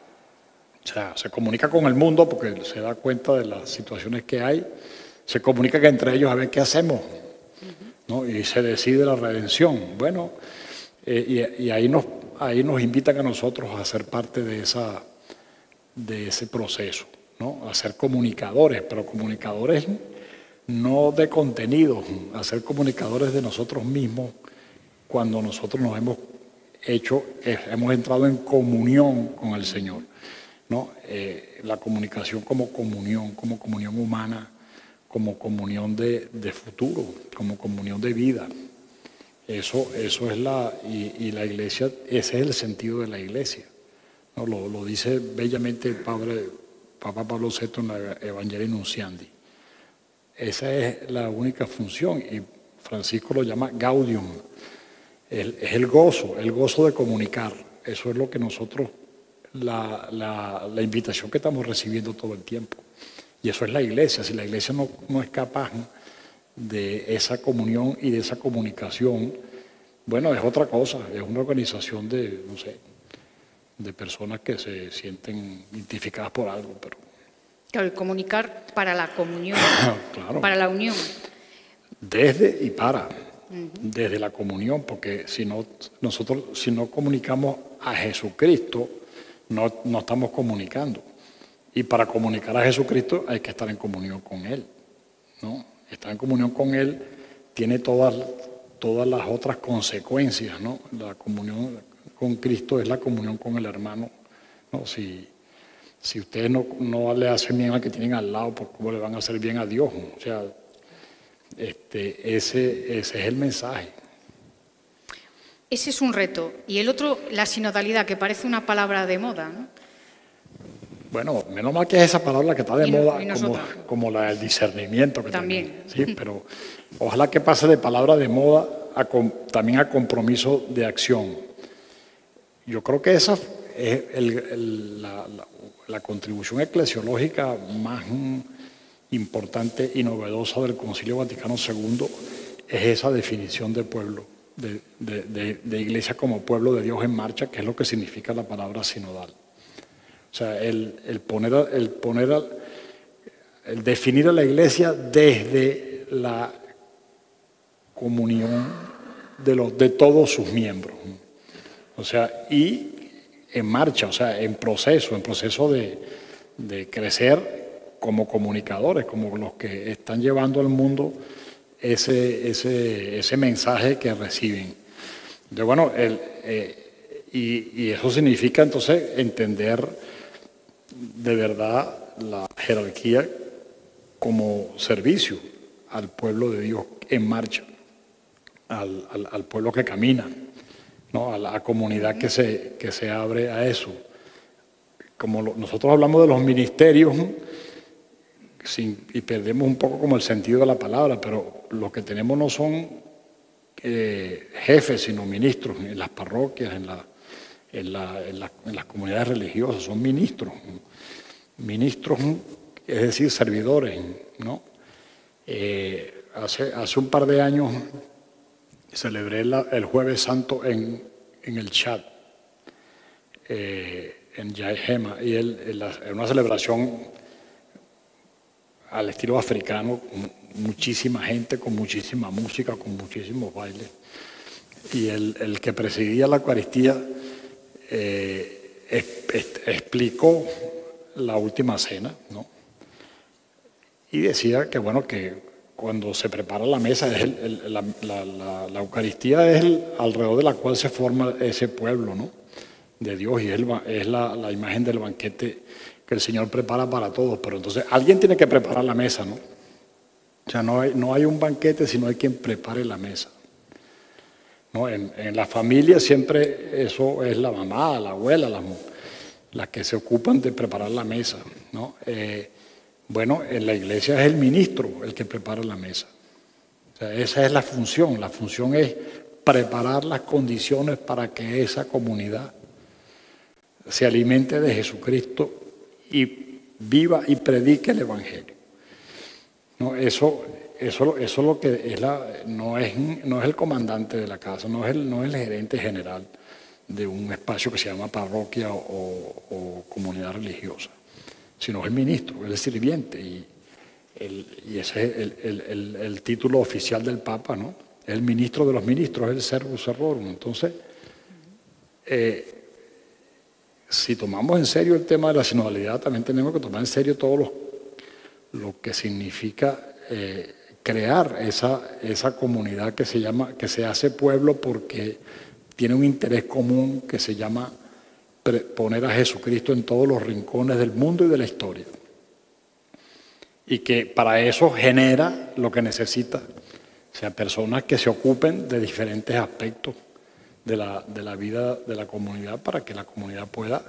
o sea, se comunica con el mundo porque se da cuenta de las situaciones que hay, se comunica que entre ellos a ver qué hacemos, ¿no? Y se decide la redención. Bueno, eh, y, y ahí, nos, ahí nos invitan a nosotros a ser parte de, esa, de ese proceso, ¿no? A ser comunicadores, pero comunicadores no de contenido, a ser comunicadores de nosotros mismos cuando nosotros nos hemos hecho, eh, hemos entrado en comunión con el Señor, ¿no? Eh, la comunicación como comunión, como comunión humana, como comunión de, de futuro, como comunión de vida. Eso, eso es la, y, y la iglesia, ese es el sentido de la iglesia, ¿no? Lo, lo dice bellamente el padre, Papa Pablo sexto en la Evangelii Nunciandi. Esa es la única función y Francisco lo llama gaudium, el, es el gozo, el gozo de comunicar. Eso es lo que nosotros, la, la, la invitación que estamos recibiendo todo el tiempo. Y eso es la iglesia. Si la iglesia no, no es capaz de esa comunión y de esa comunicación, bueno, es otra cosa, es una organización de, no sé, de personas que se sienten identificadas por algo, pero... Claro, el comunicar para la comunión, claro, para la unión. Desde y para, uh-huh. Desde la comunión, porque si no, nosotros si no comunicamos a Jesucristo, no, no estamos comunicando. Y para comunicar a Jesucristo hay que estar en comunión con Él, ¿no? Estar en comunión con Él tiene todas, todas las otras consecuencias, ¿no? La comunión con Cristo es la comunión con el hermano, ¿no? Si, si ustedes no, no le hacen bien al que tienen al lado, ¿por cómo le van a hacer bien a Dios? O sea, este, ese, ese es el mensaje. Ese es un reto. Y el otro, la sinodalidad, que parece una palabra de moda, ¿no? Bueno, menos mal que es esa palabra que está de y moda, no, como, como la del discernimiento. Que también. también. Sí, pero ojalá que pase de palabra de moda a, también a compromiso de acción. Yo creo que esa es el, el, la, la, la contribución eclesiológica más mm, importante y novedosa del Concilio Vaticano segundo, es esa definición de pueblo, de, de, de, de iglesia como pueblo de Dios en marcha, que es lo que significa la palabra sinodal. O sea, el, el, poner, el, poner, el definir a la iglesia desde la comunión de, los, de todos sus miembros. O sea, y en marcha, o sea, en proceso, en proceso de, de crecer como comunicadores, como los que están llevando al mundo ese, ese, ese mensaje que reciben. Entonces, bueno, el, eh, y, y eso significa entonces entender de verdad la jerarquía como servicio al pueblo de Dios en marcha, al, al, al pueblo que camina, ¿no? A la comunidad que se, que se abre a eso. Como lo, nosotros hablamos de los ministerios sin, y perdemos un poco como el sentido de la palabra, pero lo que tenemos no son eh, jefes, sino ministros en las parroquias, en la En, la, en, la, en las comunidades religiosas, son ministros, ministros, es decir, servidores, ¿no? Eh, hace, hace un par de años celebré la, el Jueves Santo en, en el Chad, eh, en Yaehema, y él, en una celebración al estilo africano, con muchísima gente, con muchísima música, con muchísimos bailes, y el, el que presidía la Eucaristía eh, es, es, explicó la última cena, ¿no? Y decía que, bueno, que cuando se prepara la mesa, es el, el, la, la, la, la Eucaristía es el alrededor de la cual se forma ese pueblo, ¿no?, de Dios, y es, el, es la, la imagen del banquete que el Señor prepara para todos. Pero entonces alguien tiene que preparar la mesa, ¿no? O sea, no hay, no hay un banquete si no hay quien prepare la mesa, ¿no? En, en la familia siempre eso es la mamá, la abuela, las, las que se ocupan de preparar la mesa, ¿no? Eh, bueno, en la iglesia es el ministro el que prepara la mesa. O sea, esa es la función. La función es preparar las condiciones para que esa comunidad se alimente de Jesucristo y viva y predique el Evangelio. No, eso, eso, eso lo que es la, no, es, no es el comandante de la casa, no es el, no es el gerente general de un espacio que se llama parroquia o, o comunidad religiosa, sino es el ministro, el sirviente, y, el, y ese es el, el, el, el título oficial del Papa, ¿no? Es el ministro de los ministros, es el servus servorum. Entonces, eh, si tomamos en serio el tema de la sinodalidad, también tenemos que tomar en serio todo lo, lo que significa eh, crear esa, esa comunidad que se llama, que se hace pueblo porque tiene un interés común que se llama poner a Jesucristo en todos los rincones del mundo y de la historia. Y que para eso genera lo que necesita, o sea, personas que se ocupen de diferentes aspectos de la, de la vida de la comunidad para que la comunidad pueda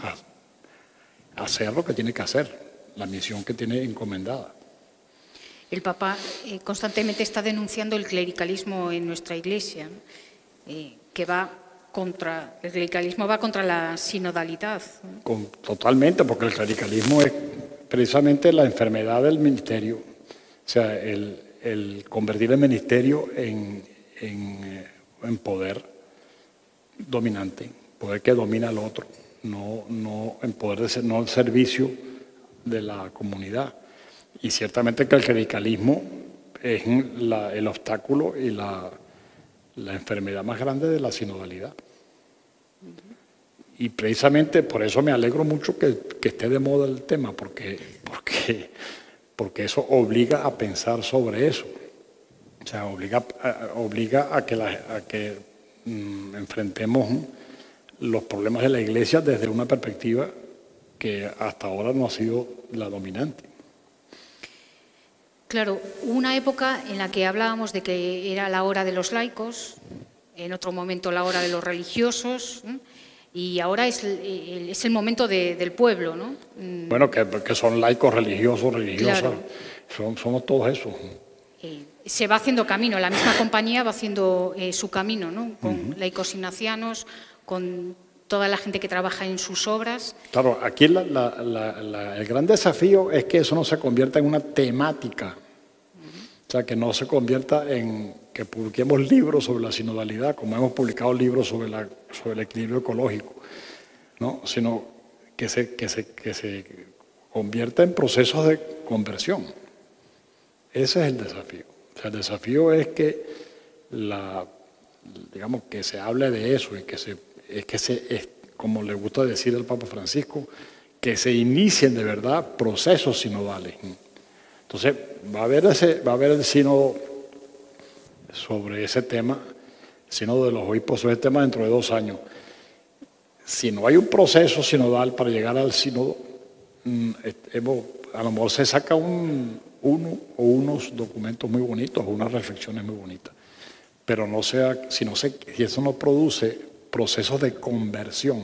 hacer lo que tiene que hacer, la misión que tiene encomendada. El Papa eh, constantemente está denunciando el clericalismo en nuestra Iglesia, eh, que va contra, el clericalismo va contra la sinodalidad. Con, totalmente, porque el clericalismo es precisamente la enfermedad del ministerio, o sea, el, el convertir el ministerio en, en, en poder dominante, poder que domina al otro, no, no en poder de ser, no el servicio de la comunidad. Y ciertamente que el clericalismo es la, el obstáculo y la, la enfermedad más grande de la sinodalidad. Y precisamente por eso me alegro mucho que, que esté de moda el tema, porque, porque, porque eso obliga a pensar sobre eso. O sea, obliga, a, obliga a que, la, a que mm, enfrentemos los problemas de la Iglesia desde una perspectiva que hasta ahora no ha sido la dominante. Claro, hubo una época en la que hablábamos de que era la hora de los laicos, en otro momento la hora de los religiosos, ¿eh? Y ahora es el, es el momento de, del pueblo, ¿no? Bueno, que, que son laicos, religiosos, religiosas, claro. son, somos todos esos. Eh, se va haciendo camino, la misma compañía va haciendo eh, su camino, ¿no? Con Uh-huh. laicos ignacianos, con toda la gente que trabaja en sus obras. Claro, aquí la, la, la, la, el gran desafío es que eso no se convierta en una temática, uh-huh. O sea, que no se convierta en que publiquemos libros sobre la sinodalidad, como hemos publicado libros sobre, la, sobre el equilibrio ecológico, ¿no? Sino que se, que, se, que se convierta en procesos de conversión. Ese es el desafío. O sea, el desafío es que, la, digamos, que se hable de eso y que se, es que se, es, como le gusta decir el Papa Francisco, que se inicien de verdad procesos sinodales. Entonces, va a haber, ese, va a haber el sínodo sobre ese tema, el sínodo de los obispos sobre ese tema dentro de dos años. Si no hay un proceso sinodal para llegar al sínodo, a lo mejor se saca un, uno o unos documentos muy bonitos, unas reflexiones muy bonitas, pero no sea, si, no se, si eso no produce procesos de conversión,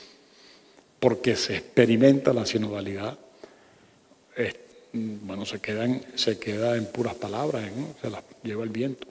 porque se experimenta la sinodalidad, es, bueno, se, quedan, se queda en puras palabras, ¿no? Se las lleva el viento.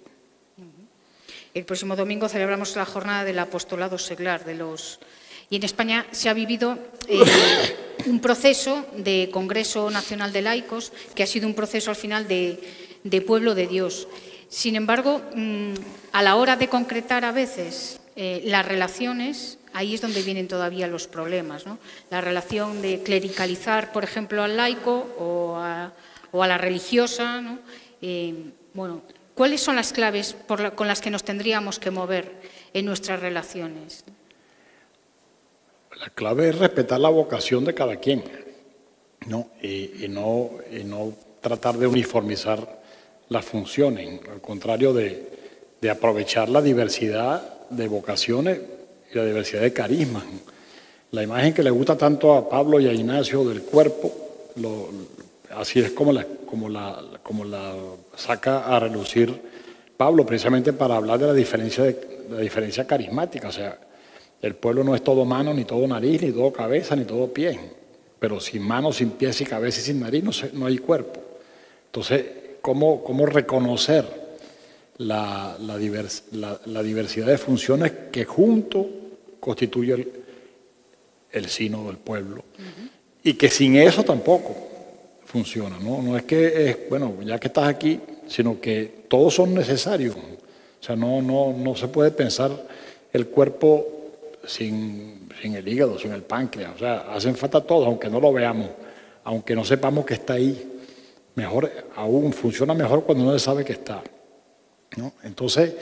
El próximo domingo celebramos la jornada del apostolado seglar de los... Y en España se ha vivido eh, un proceso de Congreso Nacional de Laicos, que ha sido un proceso al final de, de pueblo de Dios. Sin embargo, mmm, a la hora de concretar a veces eh, las relaciones, ahí es donde vienen todavía los problemas, ¿no? La relación de clericalizar, por ejemplo, al laico o a, o a la religiosa, ¿no? Eh, bueno, ¿cuáles son las claves por la, con las que nos tendríamos que mover en nuestras relaciones? La clave es respetar la vocación de cada quien, ¿no? Y, y, no, y no tratar de uniformizar las funciones, al contrario de, de aprovechar la diversidad de vocaciones y la diversidad de carismas. La imagen que le gusta tanto a Pablo y a Ignacio del cuerpo, lo, así es como la, como, la, como la saca a relucir Pablo, precisamente para hablar de la diferencia, de, de la diferencia carismática. O sea, el pueblo no es todo mano, ni todo nariz, ni todo cabeza, ni todo pie. Pero sin manos, sin pies, sin cabeza y sin nariz no, se, no hay cuerpo. Entonces, ¿cómo, cómo reconocer la, la, divers, la, la diversidad de funciones que junto constituye el, el sino del pueblo? Uh-huh. Y que sin eso tampoco funciona, ¿no? No es que, es, bueno, ya que estás aquí, sino que todos son necesarios. O sea, no, no, no se puede pensar el cuerpo sin, sin el hígado, sin el páncreas. O sea, hacen falta todos, aunque no lo veamos, aunque no sepamos que está ahí. Mejor aún, funciona mejor cuando uno sabe que está, ¿no? Entonces,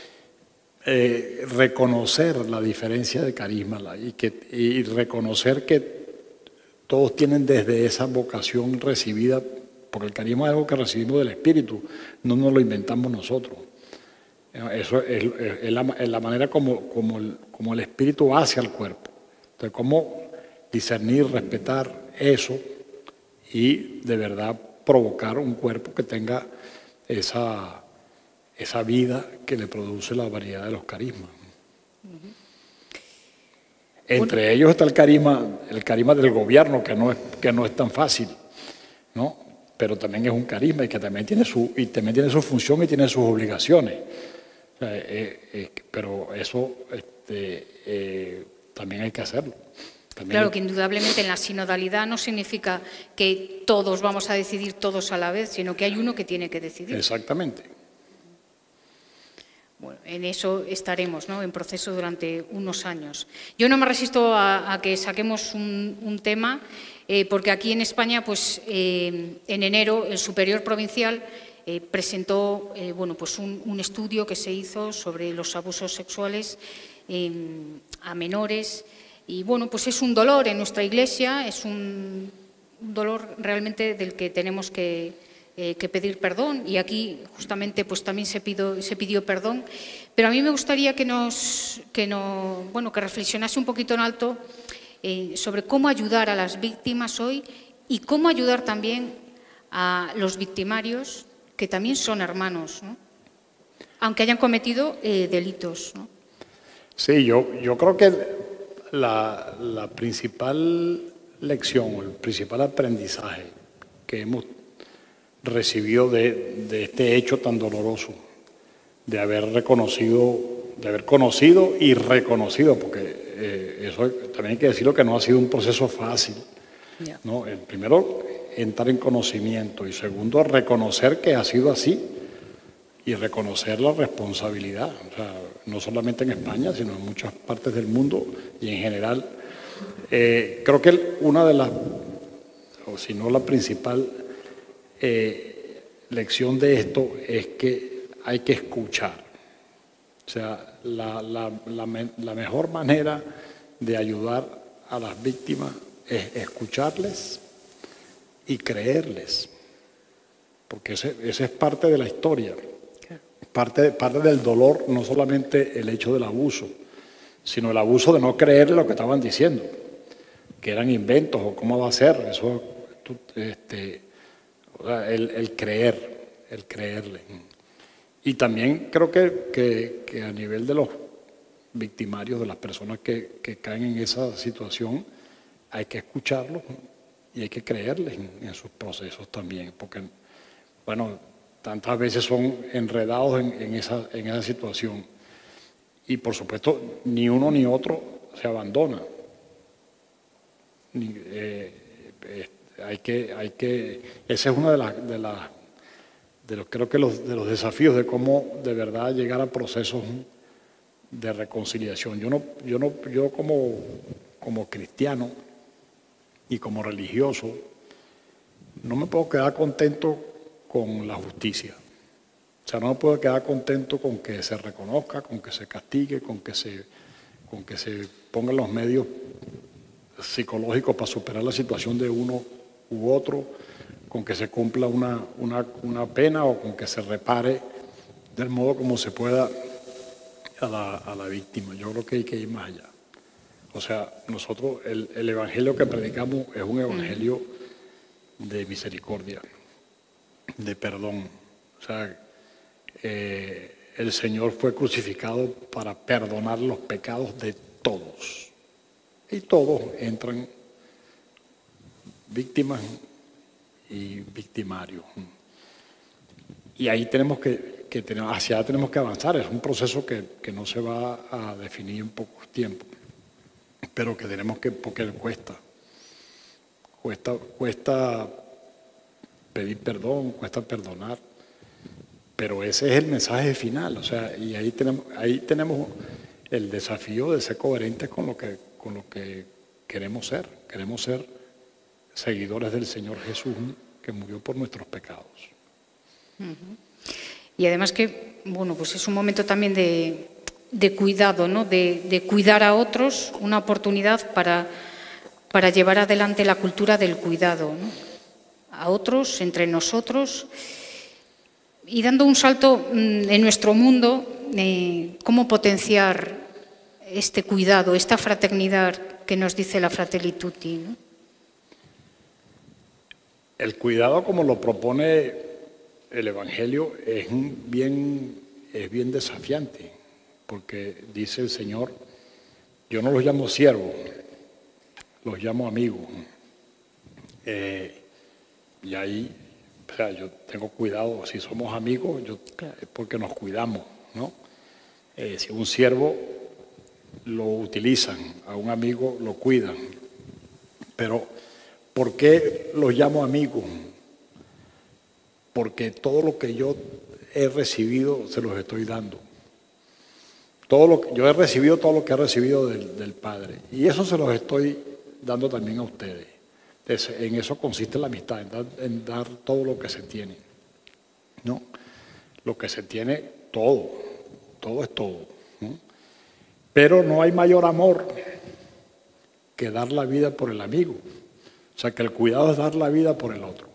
eh, reconocer la diferencia de carisma y, que, y reconocer que todos tienen desde esa vocación recibida, porque el carisma es algo que recibimos del Espíritu, no nos lo inventamos nosotros. Eso es, es, es, la, es la manera como, como, el, como el Espíritu hace al cuerpo. Entonces, cómo discernir, respetar eso y de verdad provocar un cuerpo que tenga esa, esa vida que le produce la variedad de los carismas. Uh-huh. Entre bueno. ellos está el carisma, el carisma del gobierno, que no es, que no es tan fácil, ¿no? Pero también es un carisma y que también tiene su, y también tiene su función y tiene sus obligaciones. O sea, eh, eh, pero eso este, eh, también hay que hacerlo. También claro hay... que indudablemente en la sinodalidad no significa que todos vamos a decidir todos a la vez, sino que hay uno que tiene que decidir. Exactamente. Bueno, en eso estaremos, ¿no?, en proceso durante unos años. Yo no me resisto a, a que saquemos un, un tema, eh, porque aquí en España, pues eh, en enero, el Superior Provincial eh, presentó eh, bueno, pues un, un estudio que se hizo sobre los abusos sexuales eh, a menores. Y bueno, pues es un dolor en nuestra Iglesia, es un, un dolor realmente del que tenemos que... Eh, que pedir perdón, y aquí justamente pues también se pidió, se pidió perdón, pero a mí me gustaría que nos, que no, bueno, que reflexionase un poquito en alto eh, sobre cómo ayudar a las víctimas hoy y cómo ayudar también a los victimarios, que también son hermanos, ¿no?, aunque hayan cometido eh, delitos, ¿no? Sí, yo, yo creo que la, la principal lección, o el principal aprendizaje que hemos recibió de, de este hecho tan doloroso, de haber reconocido, de haber conocido y reconocido, porque eh, eso también hay que decirlo que no ha sido un proceso fácil, yeah. ¿no? El primero, entrar en conocimiento, y segundo, reconocer que ha sido así y reconocer la responsabilidad, o sea, no solamente en España, sino en muchas partes del mundo y en general. Eh, creo que una de las, o si no la principal, Eh, lección de esto es que hay que escuchar. O sea, la, la, la, la mejor manera de ayudar a las víctimas es escucharles y creerles, porque ese, ese es parte de la historia, parte, parte del dolor, no solamente el hecho del abuso, sino el abuso de no creerle lo que estaban diciendo, que eran inventos o cómo va a ser, eso, este, El, el creer, el creerle. Y también creo que, que, que a nivel de los victimarios, de las personas que, que caen en esa situación, hay que escucharlos y hay que creerles en, en sus procesos también, porque, bueno, tantas veces son enredados en, en, esa, en esa situación. Y por supuesto, ni uno ni otro se abandona. Ni, eh, eh, Hay que, hay que, ese es uno de las, de las, de los, creo que los, de los desafíos de cómo de verdad llegar a procesos de reconciliación. Yo no, yo no, yo como, como cristiano y como religioso, no me puedo quedar contento con la justicia. O sea, no me puedo quedar contento con que se reconozca, con que se castigue, con que se, con que se pongan los medios psicológicos para superar la situación de uno u otro, con que se cumpla una, una, una pena o con que se repare del modo como se pueda a la, a la víctima. Yo creo que hay que ir más allá. O sea, nosotros, el, el evangelio que predicamos es un evangelio de misericordia, de perdón. O sea, eh, el Señor fue crucificado para perdonar los pecados de todos. Y todos entran víctimas y victimarios. Y ahí tenemos que, que tenemos, hacia allá tenemos que avanzar. Es un proceso que, que no se va a definir en poco tiempo, pero que tenemos que, porque cuesta. Cuesta, cuesta pedir perdón, cuesta perdonar, pero ese es el mensaje final. O sea, y ahí tenemos, ahí tenemos el desafío de ser coherentes con lo que, con lo que queremos ser. Queremos ser seguidores del Señor Jesús, que murió por nuestros pecados. Uh-huh. Y además que, bueno, pues es un momento también de, de cuidado, ¿no? De, de cuidar a otros, una oportunidad para, para llevar adelante la cultura del cuidado, ¿no? A otros, entre nosotros, y dando un salto en nuestro mundo, eh, cómo potenciar este cuidado, esta fraternidad que nos dice la Fratelli Tutti, ¿no? El cuidado, como lo propone el Evangelio, es bien, es bien desafiante, porque dice el Señor, yo no los llamo siervos, los llamo amigos. Eh, y ahí, o sea, yo tengo cuidado, si somos amigos, yo, es porque nos cuidamos, ¿no? Eh, si un siervo lo utilizan, a un amigo lo cuidan, pero ¿por qué los llamo amigos? Porque todo lo que yo he recibido se los estoy dando. Todo lo que, yo he recibido todo lo que he recibido del, del Padre, y eso se los estoy dando también a ustedes. Entonces, en eso consiste la amistad, en dar, en dar todo lo que se tiene, ¿no? Lo que se tiene, todo, todo es todo, ¿no? Pero no hay mayor amor que dar la vida por el amigo. O sea, que el cuidado es dar la vida por el otro.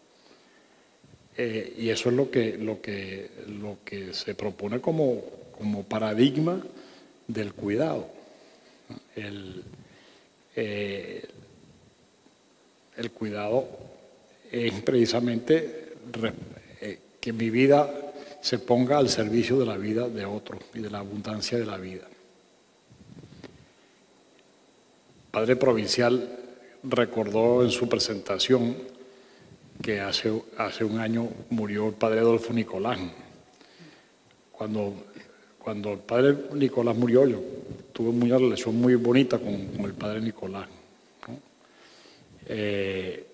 Eh, y eso es lo que, lo que, lo que se propone como, como paradigma del cuidado. El, eh, el cuidado es precisamente eh, que mi vida se ponga al servicio de la vida de otro y de la abundancia de la vida. Padre Provincial recordó en su presentación que hace, hace un año murió el padre Adolfo Nicolás. Cuando, cuando el padre Nicolás murió, yo tuve una relación muy bonita con, con el padre Nicolás, ¿no? Eh,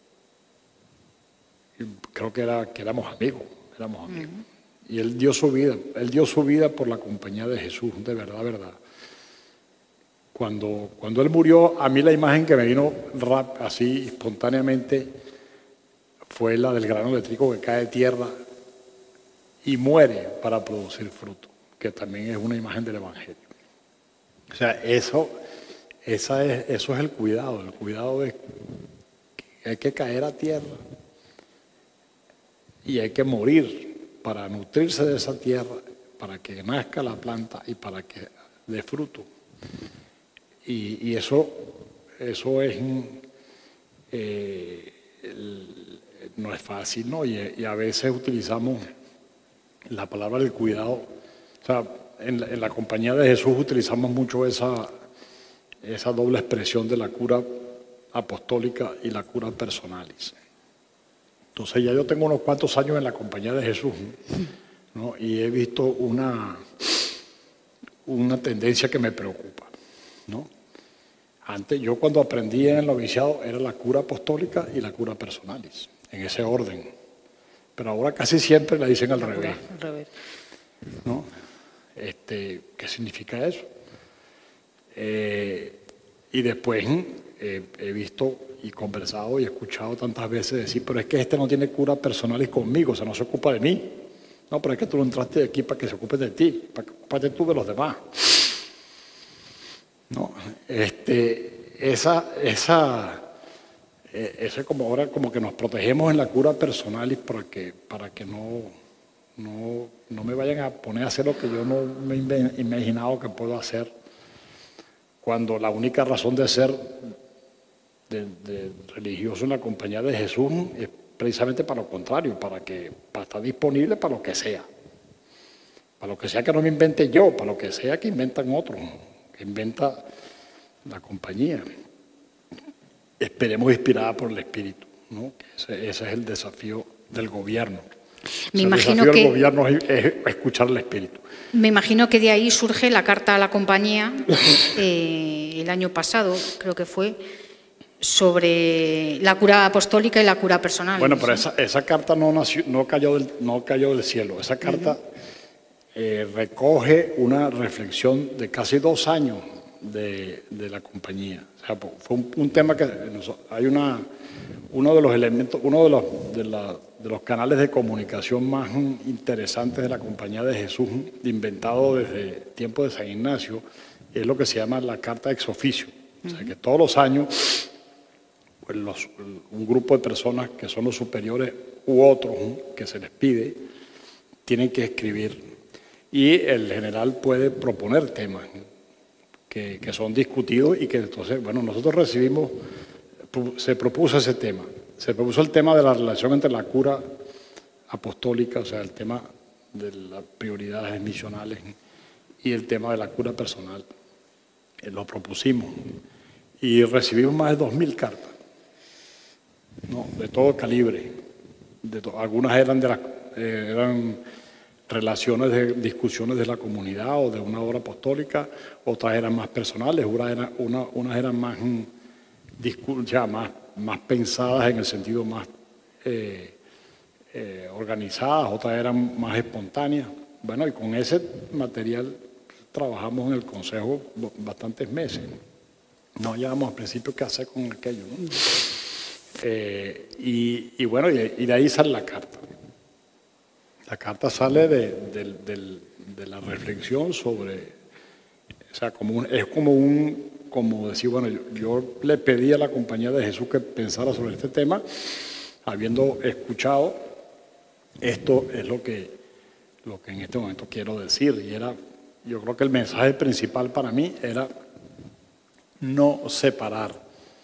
creo que, era, que éramos amigos, éramos amigos. Uh-huh. Y él dio su vida, él dio su vida por la compañía de Jesús, de verdad, verdad. Cuando, cuando él murió, a mí la imagen que me vino rap, así espontáneamente fue la del grano de trigo que cae de tierra y muere para producir fruto, que también es una imagen del Evangelio. O sea, eso, esa es, eso es el cuidado. El cuidado es que hay que caer a tierra y hay que morir para nutrirse de esa tierra, para que nazca la planta y para que dé fruto. Y, y eso, eso es, eh, el, no es fácil, ¿no? Y, y a veces utilizamos la palabra del cuidado. O sea, en la, en la compañía de Jesús utilizamos mucho esa, esa doble expresión de la cura apostólica y la cura personalis. Entonces ya yo tengo unos cuantos años en la compañía de Jesús, ¿no? Y he visto una, una tendencia que me preocupa, ¿no? Antes, yo cuando aprendí en el noviciado era la cura apostólica y la cura personalis, en ese orden. Pero ahora casi siempre la dicen al la revés. Al revés. ¿No? Este, ¿qué significa eso? Eh, y después eh, he visto y conversado y escuchado tantas veces decir, pero es que este no tiene cura personalis conmigo, o sea, no se ocupa de mí. No, pero es que tú no entraste aquí para que se ocupe de ti, para que ocupes tú de los demás. No, este, esa, esa, eh, ese como ahora como que nos protegemos en la cura personal y para que, para que no, no, no me vayan a poner a hacer lo que yo no me he imaginado que puedo hacer, cuando la única razón de ser de, de religioso en la compañía de Jesús es precisamente para lo contrario, para, que, para estar disponible para lo que sea. Para lo que sea que no me invente yo, para lo que sea que inventan otros, que inventa la compañía. Esperemos inspirada por el Espíritu, ¿no? Ese, ese es el desafío del gobierno. Me o sea, imagino el desafío que, del gobierno es, es escuchar al Espíritu. Me imagino que de ahí surge la carta a la compañía eh, el año pasado, creo que fue, sobre la cura apostólica y la cura personal. Bueno, pero esa, esa carta no, nació, no, cayó del, no cayó del cielo. Esa carta uh-huh. eh, recoge una reflexión de casi dos años de, de la compañía. O sea, fue un, un tema que hay una, uno de los elementos, uno de los, de, la, de los canales de comunicación más interesantes de la compañía de Jesús, inventado desde tiempo de San Ignacio, es lo que se llama la carta ex oficio. Uh-huh. O sea, que todos los años pues los, un grupo de personas que son los superiores u otros que se les pide, tienen que escribir. Y el general puede proponer temas que, que son discutidos y que entonces, bueno, nosotros recibimos, se propuso ese tema. Se propuso el tema de la relación entre la cura apostólica, o sea, el tema de las prioridades misionales y el tema de la cura personal. Eh, lo propusimos y recibimos más de dos mil cartas. No, de todo calibre. De to algunas eran, de la, eh, eran relaciones de discusiones de la comunidad o de una obra apostólica, otras eran más personales, una era, una, unas eran más, ya, más, más pensadas en el sentido más eh, eh, organizadas, otras eran más espontáneas. Bueno, y con ese material trabajamos en el Consejo bastantes meses. No llevamos al principio qué hacer con aquello, ¿no? Eh, y, y bueno, y de, y de ahí sale la carta. La carta sale de, de, de, de la reflexión sobre, o sea, como un, es como un, como decir, bueno, yo, yo le pedí a la compañía de Jesús que pensara sobre este tema, habiendo escuchado, esto es lo que, lo que en este momento quiero decir, y era, yo creo que el mensaje principal para mí era no separar.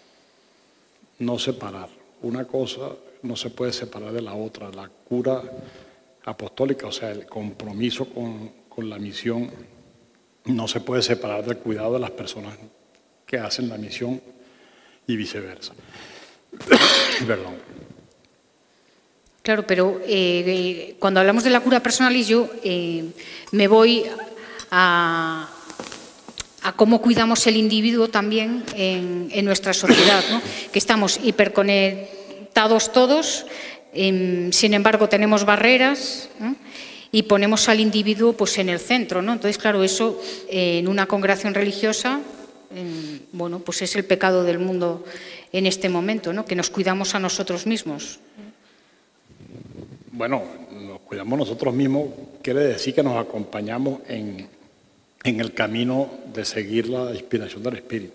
No separar. Una cosa no se puede separar de la otra. La cura apostólica, o sea, el compromiso con, con la misión, no se puede separar del cuidado de las personas que hacen la misión y viceversa. Perdón. Claro, pero eh, cuando hablamos de la cura personal y yo eh, me voy a... a cómo cuidamos el individuo también en, en nuestra sociedad, ¿no? Que estamos hiperconectados todos, eh, sin embargo tenemos barreras, ¿no? Y ponemos al individuo pues, en el centro, ¿no? Entonces, claro, eso eh, en una congregación religiosa, eh, bueno, pues es el pecado del mundo en este momento, ¿no? Que nos cuidamos a nosotros mismos. Bueno, nos cuidamos nosotros mismos quiere decir que nos acompañamos en... en el camino de seguir la inspiración del Espíritu.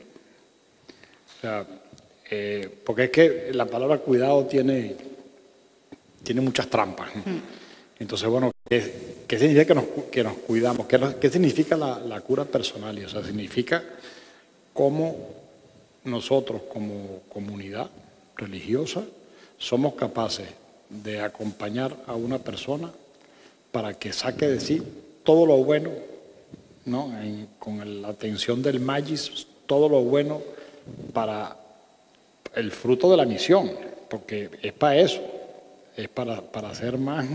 O sea, eh, porque es que la palabra cuidado tiene, tiene muchas trampas. Entonces, bueno, ¿qué, qué significa que nos, que nos cuidamos? ¿Qué, qué significa la, la cura personal? O sea, significa cómo nosotros como comunidad religiosa somos capaces de acompañar a una persona para que saque de sí todo lo bueno, ¿no? En, con la atención del magis, todo lo bueno para el fruto de la misión, porque es para eso, es para, para ser más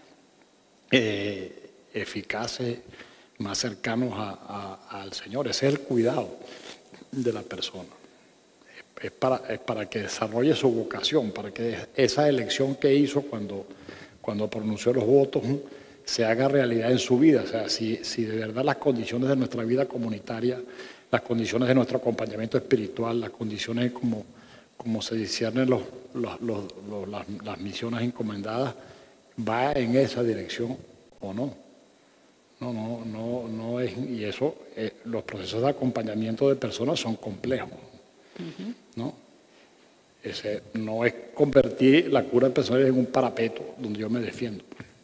eh, eficaces, más cercanos a, a, al Señor. Ese es el cuidado de la persona. Es, es, para, es para que desarrolle su vocación, para que esa elección que hizo cuando, cuando pronunció los votos se haga realidad en su vida. O sea, si, si de verdad las condiciones de nuestra vida comunitaria, las condiciones de nuestro acompañamiento espiritual, las condiciones como, como se disciernen los, los, los, los, las, las misiones encomendadas, va en esa dirección o no. No, no, no, no es, y eso, eh, los procesos de acompañamiento de personas son complejos. Uh-huh. ¿No? Ese no es convertir la cura de personas en un parapeto donde yo me defiendo.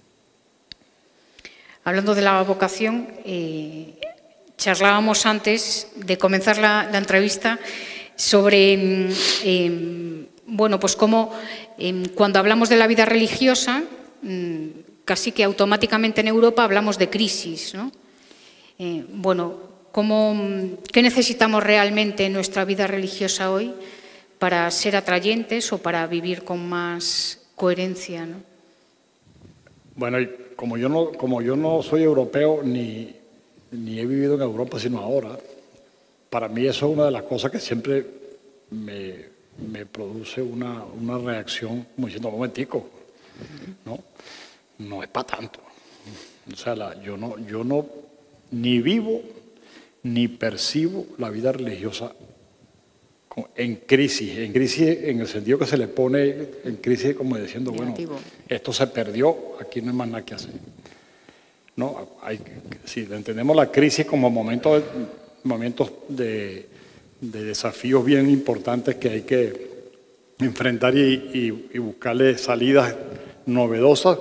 Hablando de la vocación, eh, charlábamos antes de comenzar la, la entrevista sobre, eh, bueno, pues cómo eh, cuando hablamos de la vida religiosa, eh, casi que automáticamente en Europa hablamos de crisis, ¿no? Eh, bueno, ¿cómo, ¿qué necesitamos realmente en nuestra vida religiosa hoy para ser atrayentes o para vivir con más coherencia, ¿no? Bueno, como yo no, como yo no soy europeo ni, ni he vivido en Europa sino ahora, para mí eso es una de las cosas que siempre me, me produce una, una reacción como diciendo, un momentico, ¿no? No es para tanto. O sea, la, yo, no, yo no ni vivo ni percibo la vida religiosa en crisis, en crisis en el sentido que se le pone en crisis como diciendo, negativo. Bueno, esto se perdió, aquí no hay más nada que hacer. No, hay, si entendemos la crisis como momentos, momentos de, de desafíos bien importantes que hay que enfrentar y, y, y buscarle salidas novedosas,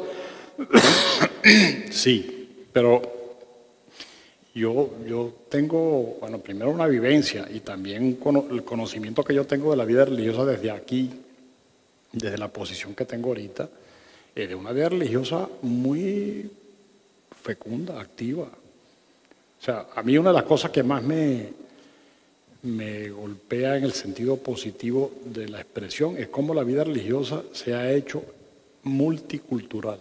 sí, pero yo, yo tengo, bueno, primero una vivencia y también el conocimiento que yo tengo de la vida religiosa desde aquí, desde la posición que tengo ahorita, es de una vida religiosa muy fecunda, activa. O sea, a mí una de las cosas que más me, me golpea en el sentido positivo de la expresión es cómo la vida religiosa se ha hecho multicultural.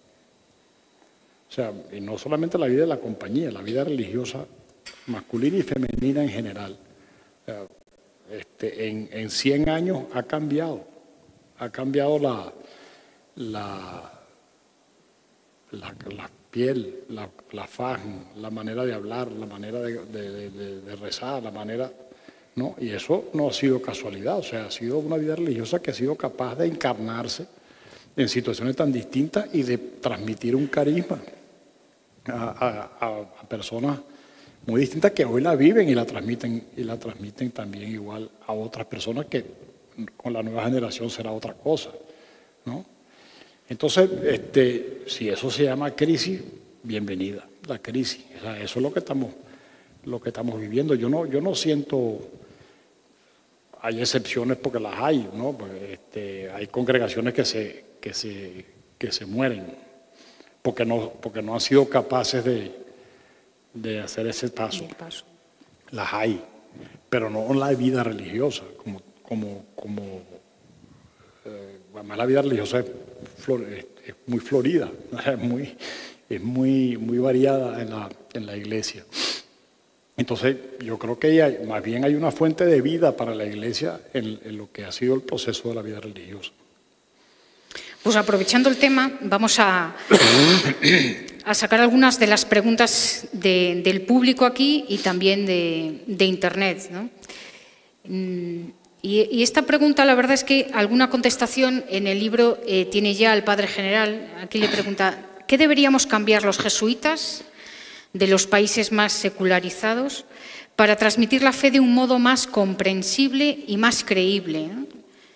O sea, y no solamente la vida de la compañía, la vida religiosa masculina y femenina en general. O sea, este, en, en cien años ha cambiado, ha cambiado la, la, la, la piel, la, la faja, la manera de hablar, la manera de, de, de, de rezar, la manera, ¿no? Y eso no ha sido casualidad, o sea, ha sido una vida religiosa que ha sido capaz de encarnarse en situaciones tan distintas y de transmitir un carisma a, a, a personas muy distintas que hoy la viven y la transmiten y la transmiten también igual a otras personas que con la nueva generación será otra cosa, ¿no? Entonces, este, si eso se llama crisis, bienvenida la crisis. O sea, eso es lo que estamos, lo que estamos viviendo. Yo no, yo no siento, hay excepciones porque las hay, ¿no? Pues, este, hay congregaciones que se, que se, que se mueren porque no, porque no han sido capaces de, de hacer ese paso. paso. Las hay, pero no en la vida religiosa, como, como, como eh, además la vida religiosa es, flor, es, es muy florida, es muy, es muy, muy variada en la, en la iglesia. Entonces, yo creo que hay, más bien hay una fuente de vida para la iglesia en, en lo que ha sido el proceso de la vida religiosa. Pues aprovechando el tema, vamos a, a sacar algunas de las preguntas de, del público aquí y también de, de Internet, ¿no? Y, y esta pregunta, la verdad es que alguna contestación en el libro eh, tiene ya el Padre General. Aquí le pregunta, ¿qué deberíamos cambiar los jesuitas de los países más secularizados para transmitir la fe de un modo más comprensible y más creíble, ¿no?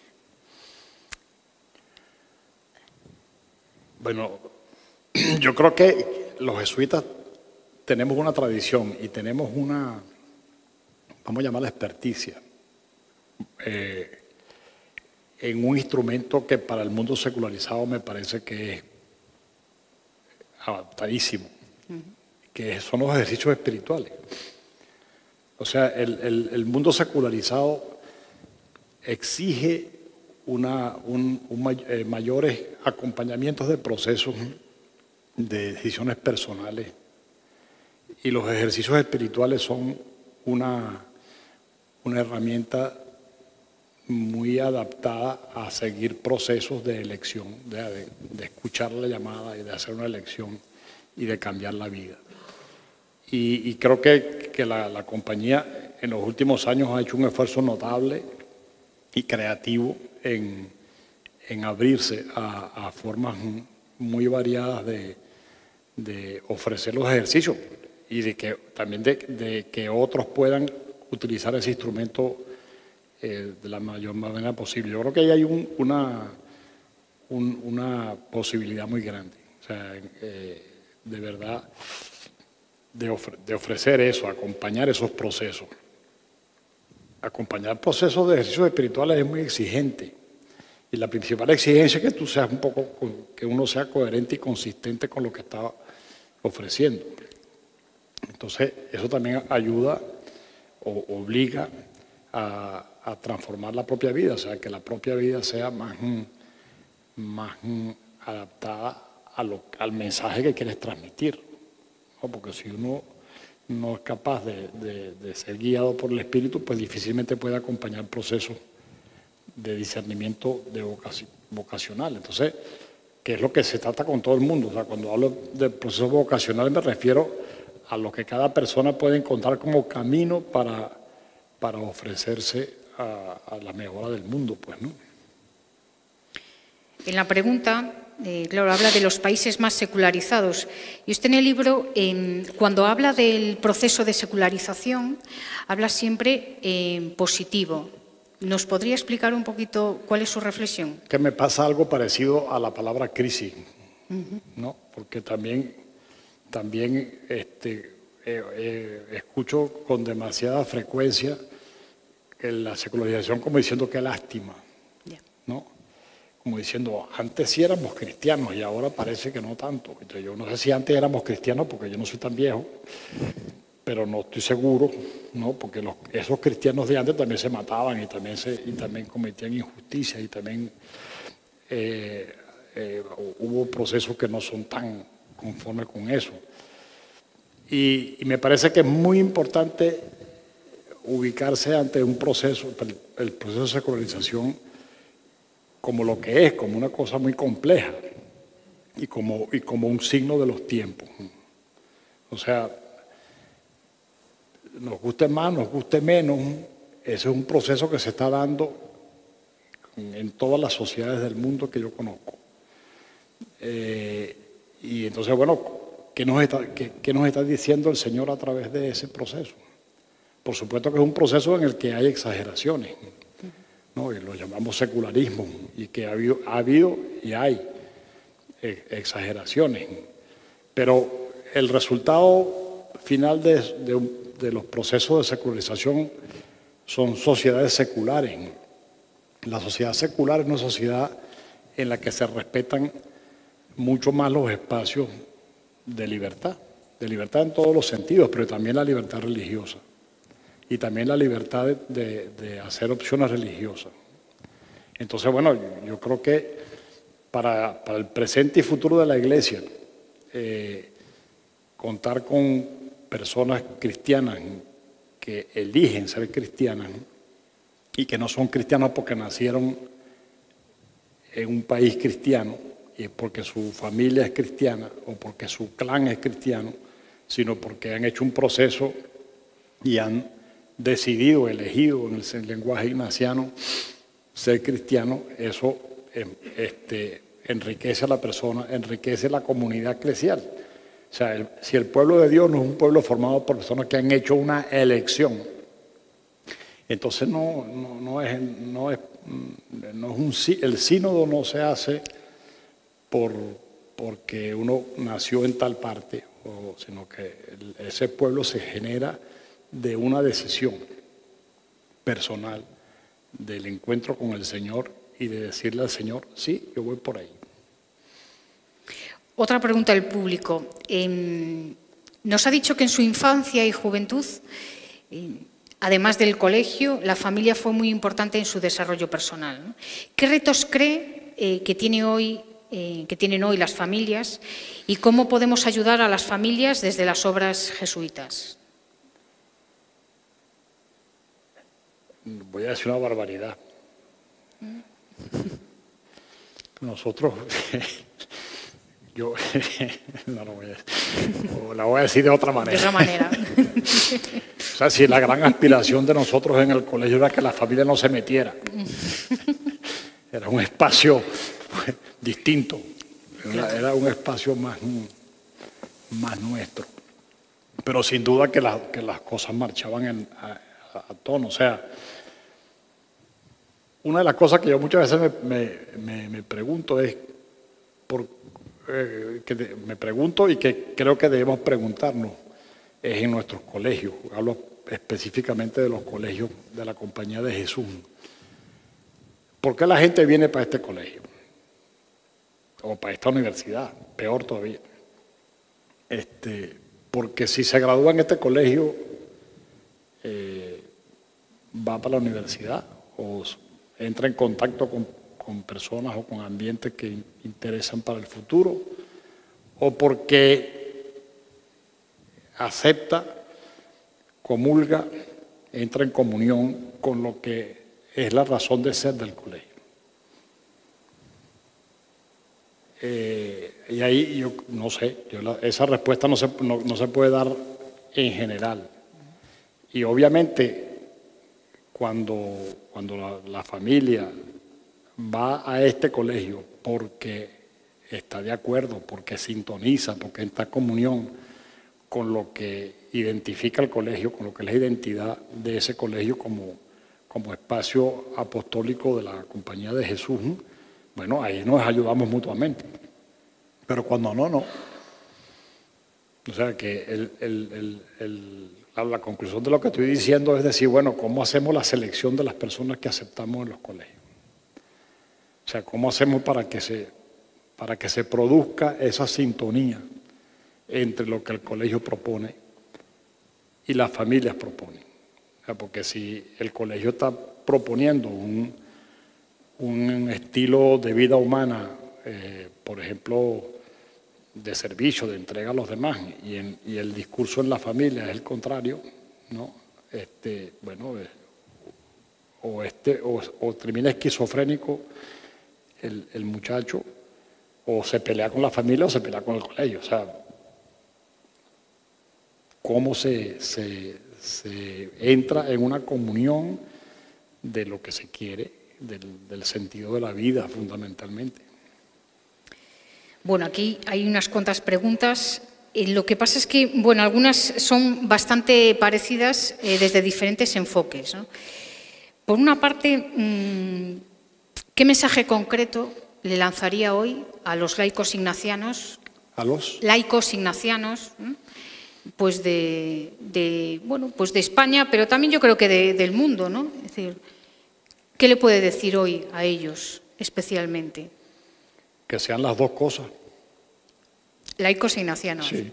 Bueno, yo creo que los jesuitas tenemos una tradición y tenemos una, vamos a llamarla experticia, eh, en un instrumento que para el mundo secularizado me parece que es adaptadísimo, uh-huh. que son los ejercicios espirituales. O sea, el, el, el mundo secularizado exige Una, un, un, eh, mayores acompañamientos de procesos de decisiones personales y los ejercicios espirituales son una, una herramienta muy adaptada a seguir procesos de elección, de, de, de escuchar la llamada y de hacer una elección y de cambiar la vida. Y, y creo que, que la, la compañía en los últimos años ha hecho un esfuerzo notable y creativo en, en abrirse a, a formas muy variadas de, de ofrecer los ejercicios y de que también de, de que otros puedan utilizar ese instrumento eh, de la mayor manera posible. Yo creo que ahí hay un, una, un, una posibilidad muy grande, o sea, eh, de verdad, de, ofre, de ofrecer eso, acompañar esos procesos. Acompañar procesos de ejercicios espirituales es muy exigente. Y la principal exigencia es que tú seas un poco, que uno sea coherente y consistente con lo que está ofreciendo. Entonces, eso también ayuda o obliga a, a transformar la propia vida, o sea, que la propia vida sea más, más adaptada a lo, al mensaje que quieres transmitir, ¿no? Porque si uno no es capaz de, de, de ser guiado por el Espíritu, pues difícilmente puede acompañar procesos de discernimiento de vocación, vocacional. Entonces, ¿qué es lo que se trata con todo el mundo? O sea, cuando hablo de procesos vocacionales me refiero a lo que cada persona puede encontrar como camino para, para ofrecerse a, a la mejora del mundo, pues, ¿no? En la pregunta, eh, claro, habla de los países más secularizados. Y usted en el libro, eh, cuando habla del proceso de secularización, habla siempre en positivo. ¿Nos podría explicar un poquito cuál es su reflexión? Que me pasa algo parecido a la palabra crisis, uh-huh. ¿no? Porque también, también este, eh, eh, escucho con demasiada frecuencia la secularización como diciendo que lástima, yeah. ¿no? Como diciendo, antes sí éramos cristianos y ahora parece que no tanto. Entonces, yo no sé si antes éramos cristianos porque yo no soy tan viejo, pero no estoy seguro, ¿no? Porque los, esos cristianos de antes también se mataban y también, se, y también cometían injusticias y también eh, eh, hubo procesos que no son tan conformes con eso. Y, y me parece que es muy importante ubicarse ante un proceso, el, el proceso de secularización, como lo que es, como una cosa muy compleja y como, y como un signo de los tiempos. O sea, nos guste más, nos guste menos, ese es un proceso que se está dando en todas las sociedades del mundo que yo conozco. Eh, y entonces, bueno, ¿qué nos, está, qué, ¿qué nos está diciendo el Señor a través de ese proceso? Por supuesto que es un proceso en el que hay exageraciones, ¿no? Y lo llamamos secularismo, y que ha habido, ha habido y hay exageraciones. Pero el resultado final de, de, de los procesos de secularización son sociedades seculares. La sociedad secular es una sociedad en la que se respetan mucho más los espacios de libertad, de libertad en todos los sentidos, pero también la libertad religiosa y también la libertad de, de, de hacer opciones religiosas. Entonces, bueno, yo, yo creo que para, para el presente y futuro de la Iglesia, eh, contar con personas cristianas que eligen ser cristianas, ¿no? Y que no son cristianos porque nacieron en un país cristiano y porque su familia es cristiana o porque su clan es cristiano, sino porque han hecho un proceso y han decidido, elegido en el lenguaje ignaciano ser cristiano. Eso este, enriquece a la persona, enriquece la comunidad eclesial. O sea, el, si el pueblo de Dios no es un pueblo formado por personas que han hecho una elección, entonces no, no, no es, no es, no es un, el sínodo no se hace por, porque uno nació en tal parte, o, sino que el, ese pueblo se genera de una decisión personal del encuentro con el Señor y de decirle al Señor, sí, yo voy por ahí. Otra pregunta del público. Eh, nos ha dicho que en su infancia y juventud, eh, además del colegio, la familia fue muy importante en su desarrollo personal, ¿no? ¿Qué retos cree eh, que, tiene hoy, eh, que tienen hoy las familias y cómo podemos ayudar a las familias desde las obras jesuitas? Voy a decir una barbaridad. Nosotros, yo, no lo voy a decir, o la voy a decir de otra manera. De otra manera. O sea, si la gran aspiración de nosotros en el colegio era que la familia no se metiera. Era un espacio pues, distinto, era, era un espacio más, más nuestro. Pero sin duda que, la, que las cosas marchaban en, a, a tono. O sea, una de las cosas que yo muchas veces me, me, me, me pregunto es, por, eh, que de, me pregunto y que creo que debemos preguntarnos, es en nuestros colegios. Hablo específicamente de los colegios de la Compañía de Jesús. ¿Por qué la gente viene para este colegio? O para esta universidad, peor todavía. Este, porque si se gradúa en este colegio, eh, va para la universidad o entra en contacto con, con personas o con ambientes que interesan para el futuro, o porque acepta, comulga, entra en comunión con lo que es la razón de ser del colegio. Eh, y ahí yo no sé, yo la, esa respuesta no se, no, no se puede dar en general. Y obviamente cuando, cuando la, la familia va a este colegio porque está de acuerdo, porque sintoniza, porque está en comunión con lo que identifica el colegio, con lo que es la identidad de ese colegio como, como espacio apostólico de la Compañía de Jesús, bueno, ahí nos ayudamos mutuamente. Pero cuando no, no. O sea que el, el, el, el, la, la conclusión de lo que estoy diciendo es decir, bueno, ¿cómo hacemos la selección de las personas que aceptamos en los colegios? O sea, ¿cómo hacemos para que se, para que se produzca esa sintonía entre lo que el colegio propone y las familias proponen? O sea, porque si el colegio está proponiendo un, un estilo de vida humana, eh, por ejemplo, de servicio, de entrega a los demás, y, en, y el discurso en la familia es el contrario, ¿no? Este, bueno, eh, o, este, o, o termina esquizofrénico el, el muchacho, o se pelea con la familia o se pelea con el colegio. O sea, cómo se, se, se entra en una comunión de lo que se quiere, del, del sentido de la vida fundamentalmente. Bueno, aquí hay unas cuantas preguntas. Eh, lo que pasa es que, bueno, algunas son bastante parecidas eh, desde diferentes enfoques, ¿no? Por una parte, mmm, ¿qué mensaje concreto le lanzaría hoy a los laicos ignacianos? ¿A los? Laicos ignacianos, ¿eh? Pues de, de, bueno, pues de España, pero también yo creo que de, del mundo, ¿no? Es decir, ¿qué le puede decir hoy a ellos especialmente? Que sean las dos cosas. Laicos e ignacianos. Sí.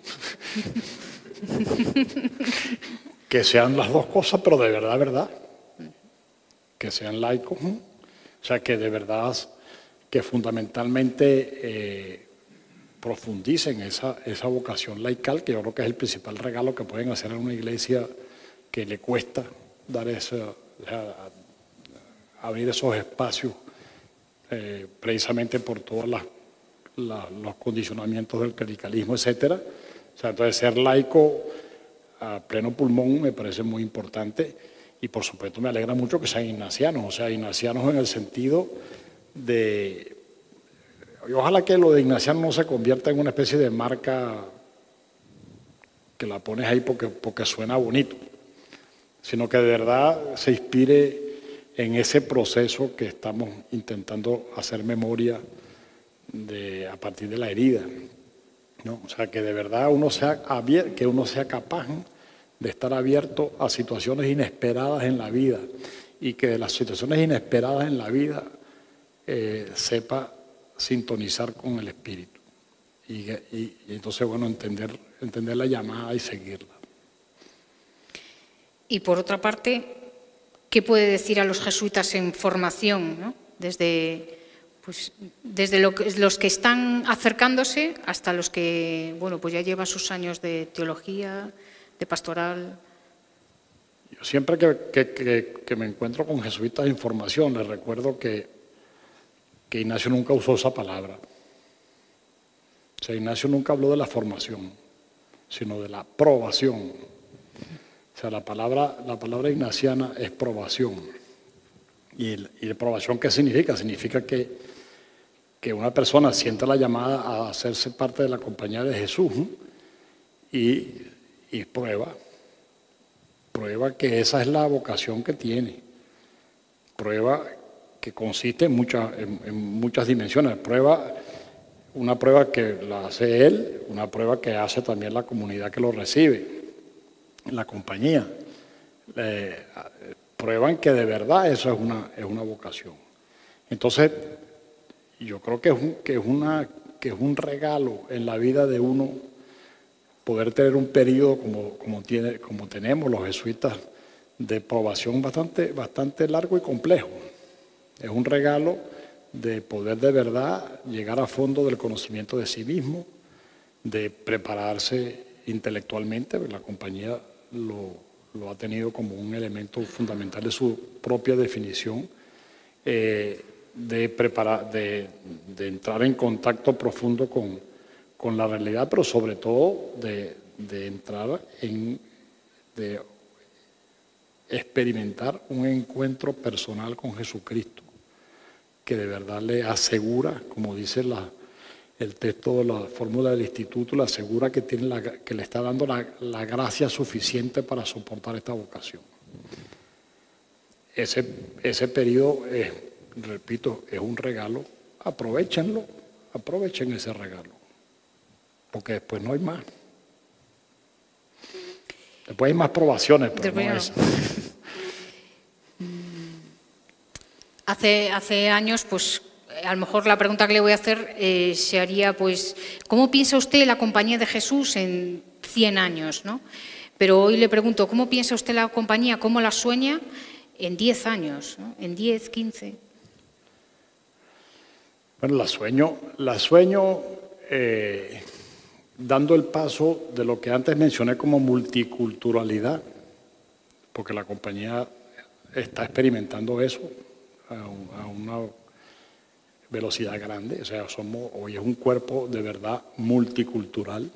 Que sean las dos cosas, pero de verdad, verdad. Que sean laicos. ¿eh? O sea, que de verdad, que fundamentalmente eh, profundicen esa, esa vocación laical, que yo creo que es el principal regalo que pueden hacer a una iglesia que le cuesta dar eso, o sea, abrir esos espacios. Eh, precisamente por todos las, la, los condicionamientos del clericalismo, etcétera. O sea, entonces ser laico a pleno pulmón me parece muy importante y por supuesto me alegra mucho que sean ignacianos, o sea, ignacianos en el sentido de... Y ojalá que lo de ignaciano no se convierta en una especie de marca que la pones ahí porque, porque suena bonito, sino que de verdad se inspire en ese proceso que estamos intentando hacer memoria de, a partir de la herida, ¿no? O sea, que de verdad uno sea, abier, que uno sea capaz de estar abierto a situaciones inesperadas en la vida y que de las situaciones inesperadas en la vida eh, sepa sintonizar con el espíritu y, y, y entonces, bueno, entender, entender la llamada y seguirla. Y por otra parte, ¿qué puede decir a los jesuitas en formación, ¿no? Desde, pues, desde lo que, los que están acercándose hasta los que, bueno, pues ya llevan sus años de teología, de pastoral? Yo siempre que, que, que, que me encuentro con jesuitas en formación, les recuerdo que, que Ignacio nunca usó esa palabra. O sea, Ignacio nunca habló de la formación, sino de la probación. O sea, la palabra, la palabra ignaciana es probación. ¿Y, el, y la probación qué significa? Significa que, que una persona siente la llamada a hacerse parte de la compañía de Jesús, ¿eh? y, y prueba. Prueba que esa es la vocación que tiene. Prueba que consiste en muchas, en, en muchas dimensiones. Prueba, una prueba que la hace él, una prueba que hace también la comunidad que lo recibe, la compañía. Eh, prueban que de verdad eso es una, es una vocación. Entonces, yo creo que es, un, que, es una, que es un regalo en la vida de uno poder tener un periodo como, como, tiene, como tenemos los jesuitas, de probación bastante, bastante largo y complejo. Es un regalo de poder de verdad llegar a fondo del conocimiento de sí mismo, de prepararse intelectualmente. La compañía lo, lo ha tenido como un elemento fundamental de su propia definición, eh, de, preparar, de, de entrar en contacto profundo con, con la realidad, pero sobre todo de, de entrar en... De, experimentar un encuentro personal con Jesucristo, que de verdad le asegura, como dice la, el texto de la fórmula del instituto, le asegura que, tiene la, que le está dando la, la gracia suficiente para soportar esta vocación. Ese, ese periodo, es, repito, es un regalo. Aprovechenlo, aprovechen ese regalo, porque después no hay más. Después hay más probaciones, pero Después no no. es. Hace, hace años, pues, a lo mejor la pregunta que le voy a hacer eh, se haría, pues, ¿cómo piensa usted la compañía de Jesús en cien años, ¿no? Pero hoy le pregunto, ¿cómo piensa usted la compañía, cómo la sueña en diez años, ¿no? En diez, quince. Bueno, la sueño, la sueño eh, dando el paso de lo que antes mencioné como multiculturalidad, porque la compañía está experimentando eso a, un, a una velocidad grande. O sea, somos, hoy es un cuerpo de verdad multicultural,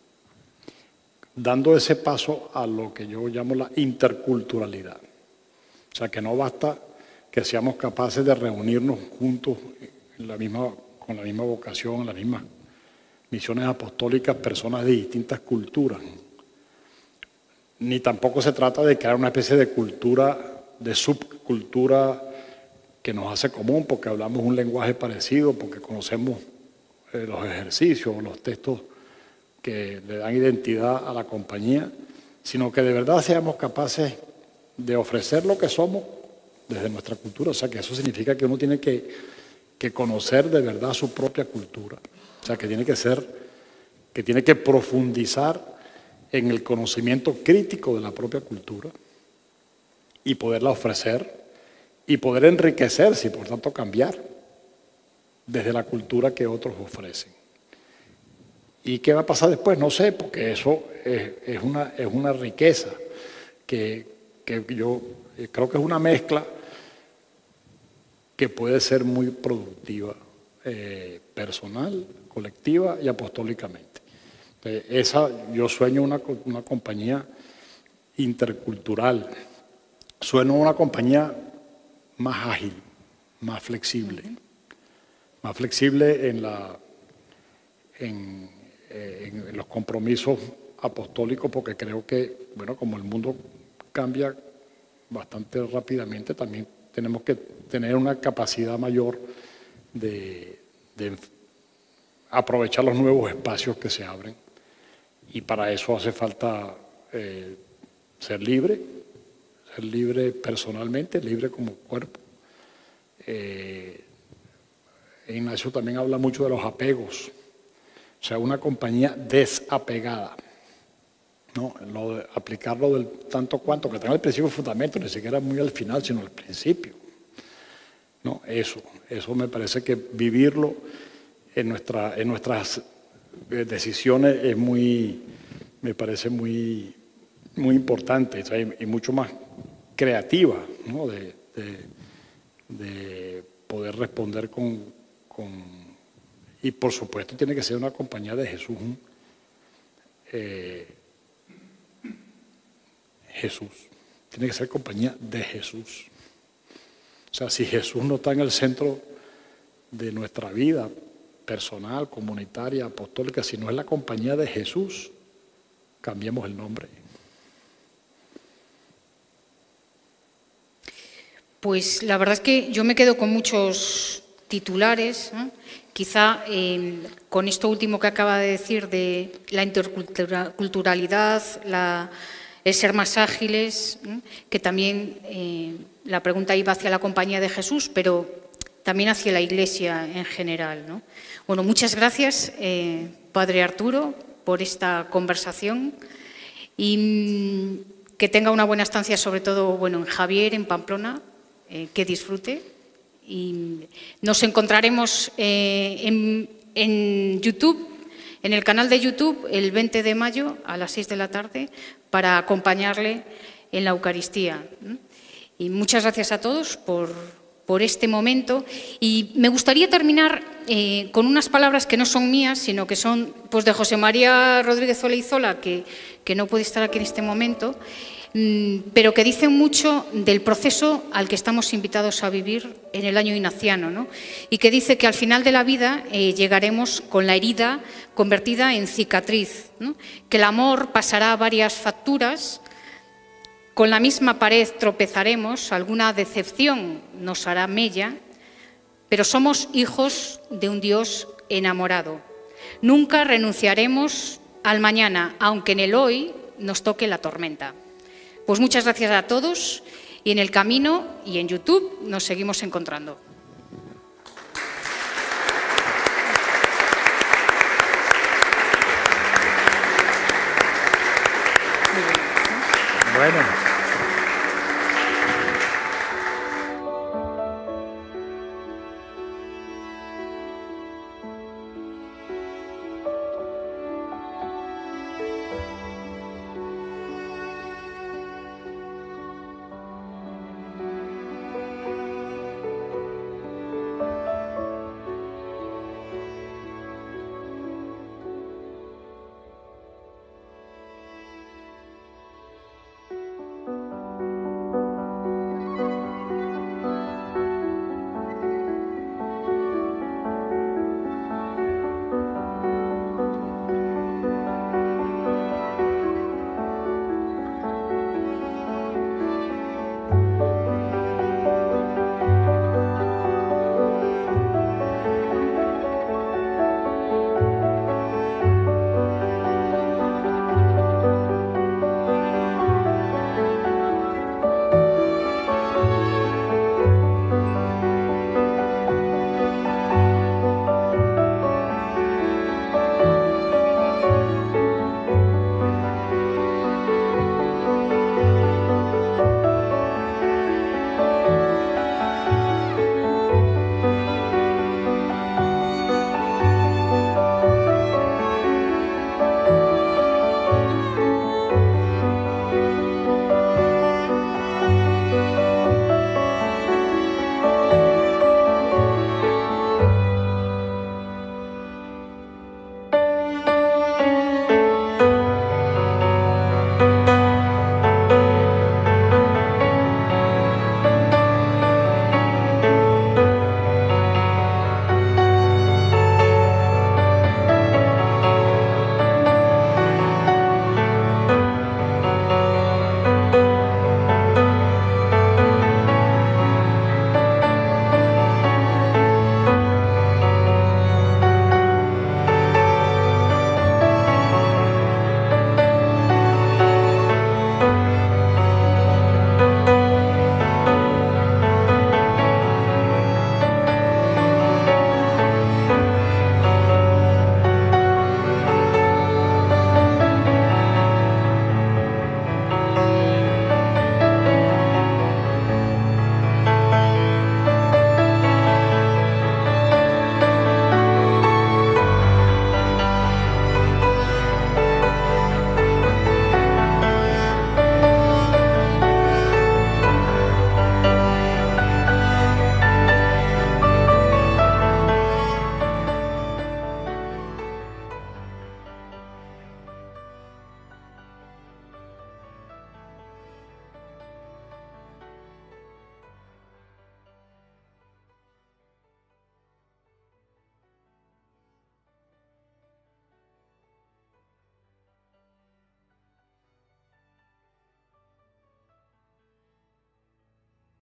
dando ese paso a lo que yo llamo la interculturalidad. O sea, que no basta que seamos capaces de reunirnos juntos en la misma, con la misma vocación, en las mismas misiones apostólicas, personas de distintas culturas. Ni tampoco se trata de crear una especie de cultura, de subcultura que nos hace común porque hablamos un lenguaje parecido, porque conocemos eh, los ejercicios, los textos que le dan identidad a la compañía, sino que de verdad seamos capaces de ofrecer lo que somos desde nuestra cultura. O sea, que eso significa que uno tiene que, que conocer de verdad su propia cultura. O sea, que tiene que ser, que tiene que profundizar en el conocimiento crítico de la propia cultura y poderla ofrecer y poder enriquecerse y por tanto cambiar desde la cultura que otros ofrecen. ¿Y qué va a pasar después? No sé, porque eso es, es, una, es una riqueza que, que yo creo que es una mezcla que puede ser muy productiva, eh, personal, colectiva y apostólicamente. Entonces, esa, yo sueño una, una compañía intercultural, sueño una compañía más ágil, más flexible, uh-huh. más flexible en, la, en, eh, en los compromisos apostólicos, porque creo que, bueno, como el mundo cambia bastante rápidamente, también tenemos que tener una capacidad mayor de, de aprovechar los nuevos espacios que se abren, y para eso hace falta eh, ser libre, ser libre personalmente, libre como cuerpo. Eh, Ignacio también habla mucho de los apegos, o sea, una compañía desapegada, ¿no? Lo de aplicarlo del tanto cuanto, que tenga el principio de fundamento, ni siquiera muy al final, sino al principio. No, eso, eso me parece que vivirlo en, nuestra, en nuestras decisiones es muy, me parece muy, muy importante, o sea, y, y mucho más creativa, ¿no? de, de, de poder responder con, con... Y por supuesto tiene que ser una compañía de Jesús. Eh, Jesús. Tiene que ser compañía de Jesús. O sea, si Jesús no está en el centro de nuestra vida personal, comunitaria, apostólica, si no es la compañía de Jesús, cambiemos el nombre. Pues la verdad es que yo me quedo con muchos titulares, ¿no? Quizá eh, con esto último que acaba de decir de la interculturalidad, la, el ser más ágiles, ¿no? Que también eh, la pregunta iba hacia la Compañía de Jesús, pero también hacia la Iglesia en general, ¿no? Bueno, muchas gracias, eh, Padre Arturo, por esta conversación y mmm, que tenga una buena estancia, sobre todo bueno, en Javier, en Pamplona, eh, que disfrute. Y nos encontraremos eh, en, en YouTube, en el canal de YouTube, el veinte de mayo a las seis de la tarde para acompañarle en la Eucaristía. Y muchas gracias a todos por, por este momento. Y me gustaría terminar eh, con unas palabras que no son mías, sino que son pues, de José María Rodríguez Oleizola, que, que no puede estar aquí en este momento, pero que dicen mucho del proceso al que estamos invitados a vivir en el año ignaciano, ¿no? Y que dice que al final de la vida eh, llegaremos con la herida convertida en cicatriz, ¿no? Que el amor pasará varias facturas, con la misma pared tropezaremos, alguna decepción nos hará mella, pero somos hijos de un Dios enamorado. Nunca renunciaremos al mañana, aunque en el hoy nos toque la tormenta. Pues muchas gracias a todos y en el camino y en YouTube nos seguimos encontrando. Bueno.